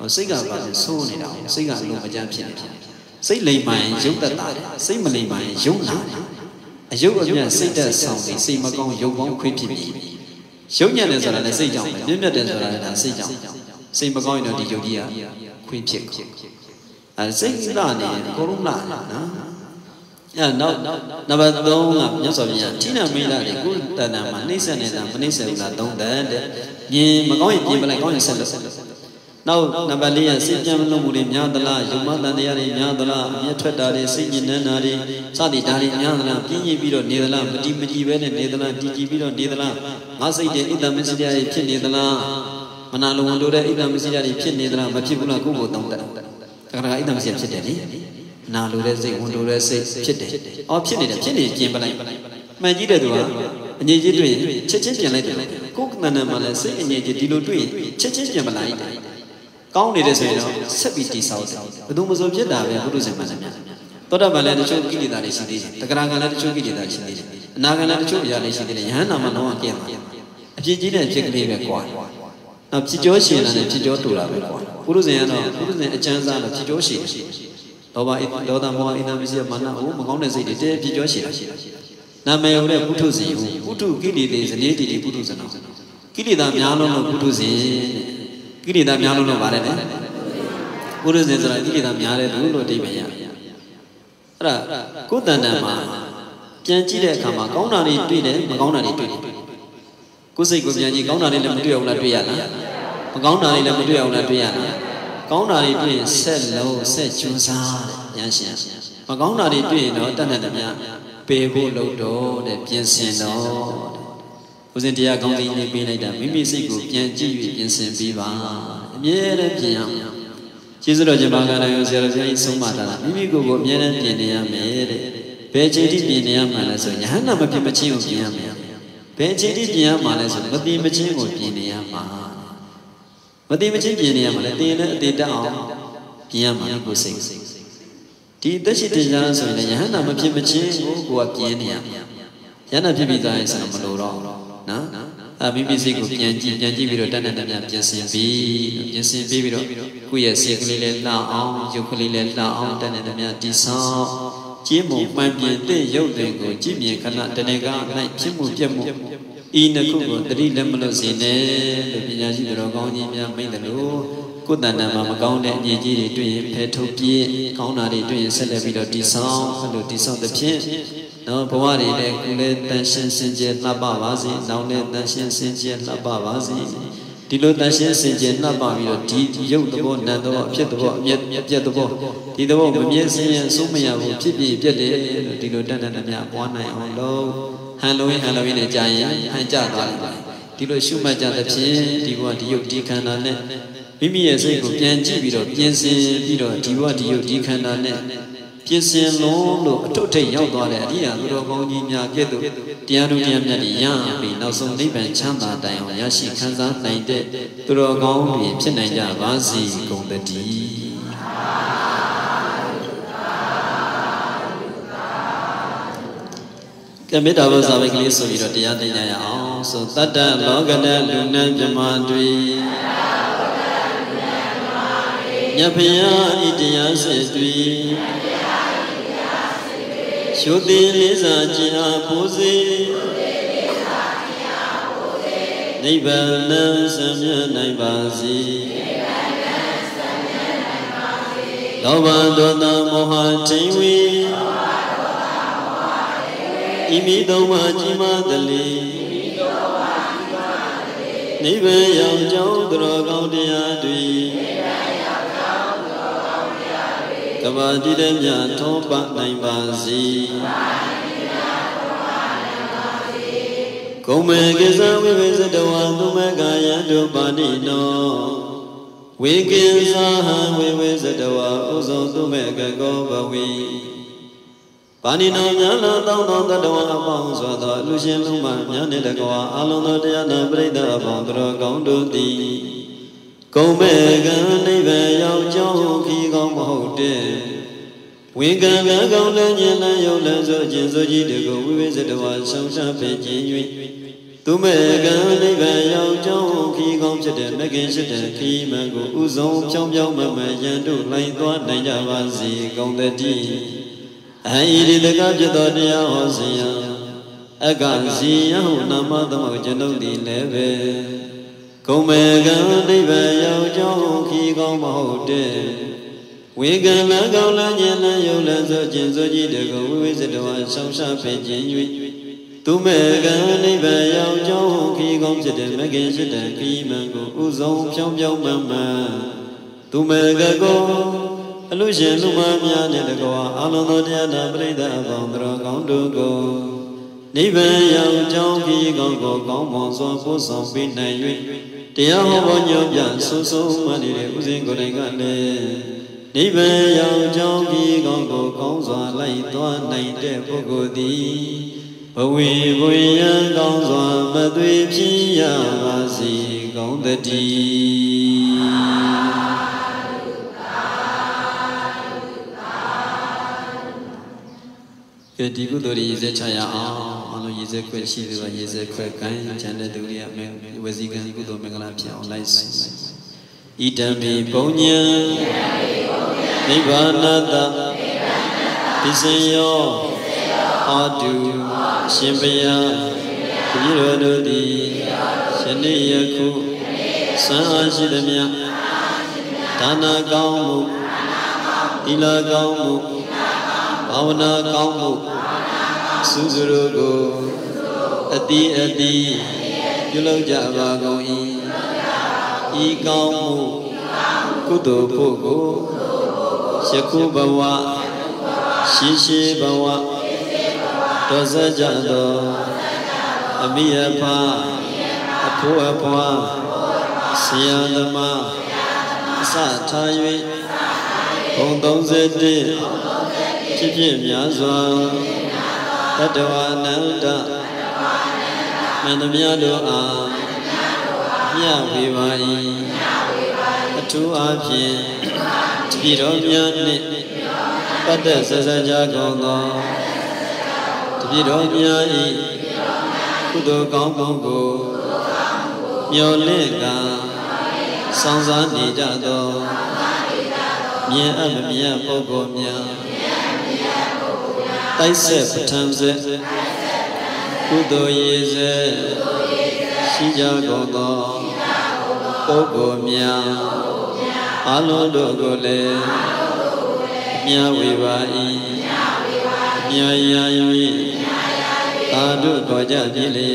စိတ်ကပါလဲဆိုးနေတာစိတ်ကအလုံးမကြမ်းဖြစ်နေတာစိတ်လိမ်မှန်ရုပ်တတ်တာစိတ်မလိမ်မှန်ရုပ်လာတယ်အယုတ်အမြတ်စိတ်သက်ဆောင်ပြီးစိတ်မကောင်းရုပ်ကောင်းခွေးဖြစ်ပြီးရုပ်ညံ့တယ်ဆိုတာလည်းစိတ်ကြောင့်ပဲမြင့်မြတ်တယ်ဆိုတာလည်းဒါစိတ်ကြောင့်စိတ်မကောင်းရင်တော့ဒီယုတ်ကြီးကခွေးဖြစ်အဲစိတ်လာနေအကုန်လုံးလာနော်အဲနောက်နံပါတ်သုံးကမြတ်စွာဘုရားဌိနမိလာတွေကိုတဏ္ဍာမှာနှိမ့်ဆက်နေတာမနှိမ့်ဆက်ဘူးလားသုံးတယ်တဲ့မြင်မကောင်းရင်ပြင်ပလိုက်ကောင်းရင်ဆက်လို့နောက်နံပါတ်လေးကစိတ်ကြံမလို့မှုတွေများသလားယုံမတန်တရားတွေများသလားအမျက်ထွက်တာတွေစိတ်ညစ်နှမ်းတာတွေစသည်ဒါတွေများသလားပြင်းပြပြီးတော့နေသလားမတီးမကြည်ပဲနဲ့နေသလားတည်ကြည်ပြီးတော့နေသလားငါစိတ်တွေဣဒ္ဓမစိတရားတွေဖြစ်နေသလားမနာလိုဝန်တို့တဲ့ဣဒ္ဓမစိတရားတွေဖြစ်နေသလားမဖြစ်ဘူးလားကိုယ့်ကိုယ်တောင်းတဒါကဣဒ္ဓမစိဖြစ်တယ်လေနာလိုတဲ့စိတ်ဝန်တို့တဲ့စိတ်ဖြစ်တယ်အော်ဖြစ်နေတယ်ဖြစ်နေကျင်ပလိုက်မှန်ကြည့်တဲ့သူကအငြိကြီးတွေ့ရင်ချက်ချင်းပြန်လိုက်တယ်ကိုယ်ကဏ္ဍမှာလည်းစိတ်အငြိကြီးဒီလိုတွေ့ရင်ချက်ချင်းပြန်မလိုက်တယ်ကောင်းနေတဲ့ဆိုရင်တော့ဆက်ပြီးတည်ဆောက်တယ်ဘယ်သူမှမဆိုဖြစ်တာပဲဘုရုဇင်မှန်တယ်များသောတာပန်လည်းတချို့ကိလေသာတွေရှိသေးတယ်တဂရကံလည်းတချို့ကိလေသာရှိသေးတယ်အနာကံလည်းတချို့အရာတွေရှိသေးတယ်ယဟန္တာမှတော့ကျင့်တယ်အဖြစ်ကြီးတဲ့ဖြစ်ကလေးပဲကွာနောက်ဖြစ်ကြောရှင်လာတယ်ဖြစ်ကြောတူတာပဲကွာဘုရုဇင်ကတော့ဘုရုဇင်အကျဉ်းစားတော့ဖြစ်ကြောရှိတယ်လောဘဒေါသမောဟအိန္ဒမရှိမာနဟိုမကောင်းတဲ့စိတ်တွေတည်းဖြစ်ကြောရှိတာနာမည်ဟိုတဲ့ပုထုဇဉ်ဟိုပုထုကိလေသာဇနေတိတိပုထုဇဉ်တော်ကိလေသာများလုံးလို့ပုထုဇဉ်ကိလေသာများလို့လို့ပါတယ်လေပုရိသေဆိုတာကိလေသာများတယ်လို့လို့အဓိပ္ပာယ်ရအဲ့ဒါကိုယ်တဏ္ဍာမှာပြန်ကြည့်တဲ့အခါမှာကောင်းတာတွေတွေ့တယ်မကောင်းတာတွေတွေ့တယ်ကိုယ်စိတ်ကိုပြန်ကြည့်ကောင်းတာတွေလည်းမတွေ့အောင်လားတွေ့ရလားမကောင်းတာတွေလည်းမတွေ့အောင်လားတွေ့ရလားကောင်းတာတွေတွေ့ရင်ဆက်လုံးဆက်ကျွန်းစားတဲ့ဉာဏ်ရှင်မကောင်းတာတွေတွေ့ရင်တော့တဏ္ဍာတများပေဖို့လို့တော့တဲ့ပြင်ဆင်တော့ဦးဇင်းတရားကောင်းကြီးနေပေးလိုက်တာမိမိစိတ်ကိုပြန်ကြည့်၍ပြင်ဆင်ပေးပါအမြဲတမ်းပြင်အောင်ကျေးဇူးတော်ရှင်ဘာကလည်းဆရာတော်ဘုရားကြီးဆုံးမတာမိမိကိုယ်ကိုအမြဲတမ်းပြင်နေရမယ်တဲ့ဘယ်ချိန်ထိပြင်နေရမှာလဲဆိုယဟန္တာမပြင်မချင်းကိုပြင်ရမယ်ဘယ်ချိန်ထိပြင်ရမှာလဲဆိုမသိမချင်းကိုပြင်နေရမှာမသိမချင်းပြင်နေရမှာလဲတင်လည်းအသေးတက်အောင်ပြင်ရမှာကိုယ်စိတ်ဒီသက်ရှိတရားဆိုရင်ယဟန္တာမပြင်မချင်းကိုကိုယ်ကပြင်နေရမှာယန္တာဖြစ်ပြီးသားရင်ဆိုမလို့တော့နော်အမိမိစိတ်ကိုပြန်ကြည့်ပြန်ကြည့်ပြီးတော့တဏ္ဍာတဏ္ဍပြင်ဆင်ပြီးပြင်ဆင်ပြီးပြီးတော့ကိုယ့်ရဲ့စိတ်ကလေးလေးလှအောင်ရုပ်ကလေးလေးလှအောင်တဏ္ဍာတဏ္ဍတိဆောက်ကျင်းမုံမှန်ပြင်တဲ့ရုပ်တွေကိုကြည့်မြင်ခဏတဏ္ဍာက၌ဖြစ်မှုပြက်မှုဤနှစ်ခုကိုတတိလက်မလို့စေနဲ့လို့ပညာရှိတော်ကောင်းကြီးများမိန့်တယ်လို့ကိုယ်တဏ္ဍာမှာမကောင်းတဲ့အငြိကြီးတွေတွေ့ရင်ဖယ်ထုတ်ပြည့်ကောင်းတာတွေတွေ့ရင်ဆက်လက်ပြီးတော့တိဆောက်အဲ့လိုတိဆောက်တဲ့ဖြင့်နော်ဘဝတွေလည်းကိုယ်လည်းတန်ရှင်းစင်ကြယ်လှပပါစေ။နောက်လည်းတန်ရှင်းစင်ကြယ်လှပပါစေ။ဒီလိုတန်ရှင်းစင်ကြယ်လှပပြီးတော့ဒီရုပ်သဘောနံသဘောအဖြစ်သဘောအမျက်အပြက်သဘောဒီသဘောမမြဲစင်းရင်အဆုံးမရဘူးဖြစ်ပြီးပြက်တယ်လို့ဒီလိုတန်တန်တများပွားနိုင်အောင်လို့ဟန်လိုရင်းဟန်လိုရင်းနဲ့ကြာရင်ဟန်ကြသွားတယ်။ဒီလိုရှုမှတ်ကြတဲ့ဖြင့်ဒီဘဝဒီရုပ်ဒီခန္ဓာနဲ့မိမိရဲ့စိတ်ကိုပြန်ကြည့်ပြီးတော့ပြင်ဆင်ပြီးတော့ဒီဘဝဒီရုပ်ဒီခန္ဓာနဲ့ပြင်ဆင်လုံးလို့အထုထိတ်ရောက်သွားတဲ့အရိယာသူတော်ကောင်းကြီးများကဲ့သို့တရားတို့တရားမြတ်တွေရပြီးနောက်ဆုံးနိဗ္ဗာန်ချမ်းသာတိုင်အောင်ရရှိခံစားနိုင်တဲ့သူတော်ကောင်းတွေဖြစ်နိုင်ကြပါစေကုန်သတည်းကမေတ္တာဘုရားပဲကလေးဆိုပြီးတော့တရားသိကြရအောင်ဆိုတတ္တလောကတလူနံမြမတွေမြတ်ဖရာဤတရားစစ်တွေရှုသိလေးစားခြင်းအားပို့စေနိဗ္ဗာန်ဆံမြတ်နိုင်ပါစေလောဘဒေါသမောဟထိန်ဝေဤမိသုံးပါးကြီးမားသလေနိဗ္ဗာန်ရောက်ကြောင်းသူတော်ကောင်းတရားတွေကဘာတိတဲ့မြတ်ထောပနိုင်ပါစေကုံမေကိစ္စဝိဝေစတဝါသုမကယံတုပါဏိနောဝေကိစ္စဟံဝိဝေစတဝါဥဇောသုမေကကောဘဝီပါဏိနောမြတ်လာတောင်းတော်တတဝါအပေါင်းစွာသောလူရှင်လူမှမြတ်နှင့်တကွာအလုံးသောတရားနာပရိသတ်အပေါင်းသူတော်ကောင်းတို့သည်ကုံမေကံနိဗ္ဗာန်ရောက်ကြောင်းခီးကောင်းမဟုတ်တဲ့ဝိကံကံကောင်းလည်းဉာဏ်လည်းယုတ်လည်းဆိုခြင်းဆိုကြည်တကိုဝိဝေစတဝါဆောင်ရှားပေခြင်း၍သူမေကံနိဗ္ဗာန်ရောက်ကြောင်းခီးကောင်းဖြစ်တဲ့မကင်ရှိတဲ့ခီးမှန်ကိုဥဆုံးဖြောင်းဖြောင်းမမရန်တို့လိုက်သွားနိုင်ကြပါစေကုန်တည်းအဟိရိတကဖြစ်သောတရားဟောစီယံအကစီယဟုနာမသမုကျွန်ုပ်သည်လည်းပဲကုံမေကံနိဗ္ဗာန်ရောက်ကြောင်းခီးကောင်းမဟုတ်တဲ့ဝေကံလကောင်းလဉ္ဇဉ်လယုတ်လဆိုခြင်းဆိုကြည်တကောဝိဝိစတဝါဆောင်ရှာဖေခြင်း၍သူမေကံနိဗ္ဗာန်ရောက်ကြောင်းခီးကောင်းဖြစ်တဲ့မကင်ရှိတဲ့ခီးမှန်ကိုဥဆုံးဖြောင်းဖြောင်းမှန်မှန်သူမေကကိုအလူရှင်လူမများနဲ့တကောအာလုံးသောတရားနာပရိသတ်အပေါင်းတော်ကောင်းတို့ကိုနိဗ္ဗာန်ရောက်ကြောင်းခီးကောင်းကိုကောင်းမွန်စွာပို့ဆောင်ပေးနိုင်၍တရားဟောပေါ်ညွှန်ပြဆိုးဆိုးမှနေတဲ့ဥစဉ်ကိုယ်တိုင်ကလည်းနိဗ္ဗာန်ရောက်ကြောင်းခီးကောင်းကိုကောင်းစွာလိုက်သွားနိုင်တဲ့ပုဂ္ဂိုလ်သည်ဘဝေဘဝရန်ကောင်းစွာမသွေဖြစ်ရပါစေကောင်းတည်းကဲဒီကုသိုလ်ရည်စဲချရအောင်အလုံးရည်စဲခွဲရှိသူကရည်စဲခွဲကိုင်းချမ်းတဲ့သူတွေကဝစီကံကုသိုလ်မင်္ဂလာဖြစ်အောင်လိုက်စီဣတံမိပုံညံနိဗ္ဗာနတပစ္စယောအာတုရှင်ဘုရားတပည့်တော်တို့သည်ယနေ့ယခုစံအားရှိသမျှဒါနကောင်းမှုသီလကောင်းမှုဘာဝနာကောင်းမှုစုစုတို့ကိုအတိအတိပြုလုပ်ကြပါကုန်၏ဤကောင်းမှုကုသိုလ်ဖို့ကိုယခုဘဝရှိရှိဘဝတော်စကြသောအမိအဖအဖိုးအဖွားဆရာသမားအစထား၍ဘုံသုံးဆယ်တစ်ဖြစ်ဖြစ်များစွာတတဝအနန္တမန္တမြတ်တို့အားမြတ်ဝေပါ၏အထူးအားဖြင့်တပည့်တော်များနှင့်ပတ်သက်ဆက်ဆက်ကြကုန်သောတပည့်တော်များ၏ကုသိုလ်ကောင်းမှုကိုမျှော်လင့်ကာဆောင်စားနေကြသောမြင်အပ်မမြတ်ပုဂ္ဂိုလ်များတိုက်ဆက်ပဋ္ဌာန်းဆက်ကုသိုလ်ရည်စဲရှိကြကုန်သောပုဂ္ဂိုလ်များအလုံးတို့ကိုလည်းမြတ်ဝေပါ၏မြတ်ရာ၍သာဓုတော်ကြပြီလေ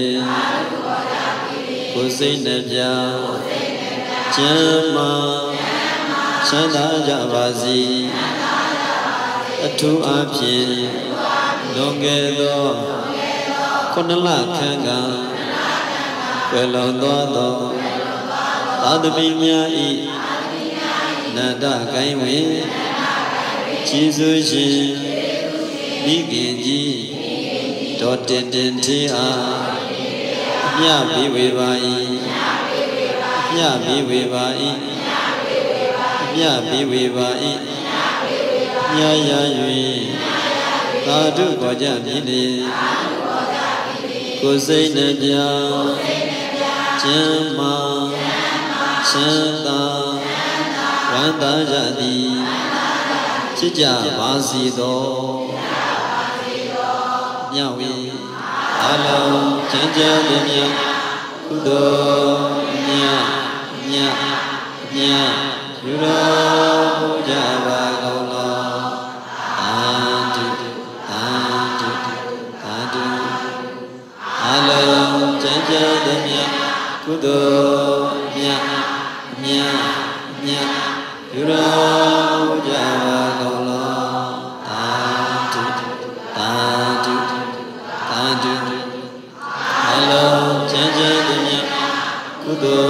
ကိုယ်စိတ်နှပြချမ်းသာချမ်းသာကြပါစေအထူးအားဖြင့်လွန်ခဲ့သောခုနှစ်လခန့်ကကွယ်လွန်သွားသောသာသမီများ၏နန္ဒကိုင်းဝင်ကျေးဇူးရှင်မိခင်ကြီးတော်တင်တင်သေးအားအမြပေးဝေပါ၏အမြပေးဝေပါ၏အမြပေးဝေပါ၏မြာရ၍သာဓုခေါ်ကြပြီလေကိုယ်စိတ်နှပြချမ်းသာချမ်းသာဝမ်းသာကြသည်ဖြစ်ကြပါစေသောမြတ်ဝေအလုံးချမ်းသာသည်မြတ်ကုသိုလ်မြတ်မြတ်မြတ်ယူတော်မူကြပါကုန်လောအာတုအာတုအာတုအလုံးချမ်းသာသည်မြတ်ကုသိုလ်မြတ်မြတ်မြတ်ယူတော်မူကြပါကုန်လောအာတုအာတုအာတုအလုံးချမ်းသာသည်မြတ်ကုသိုလ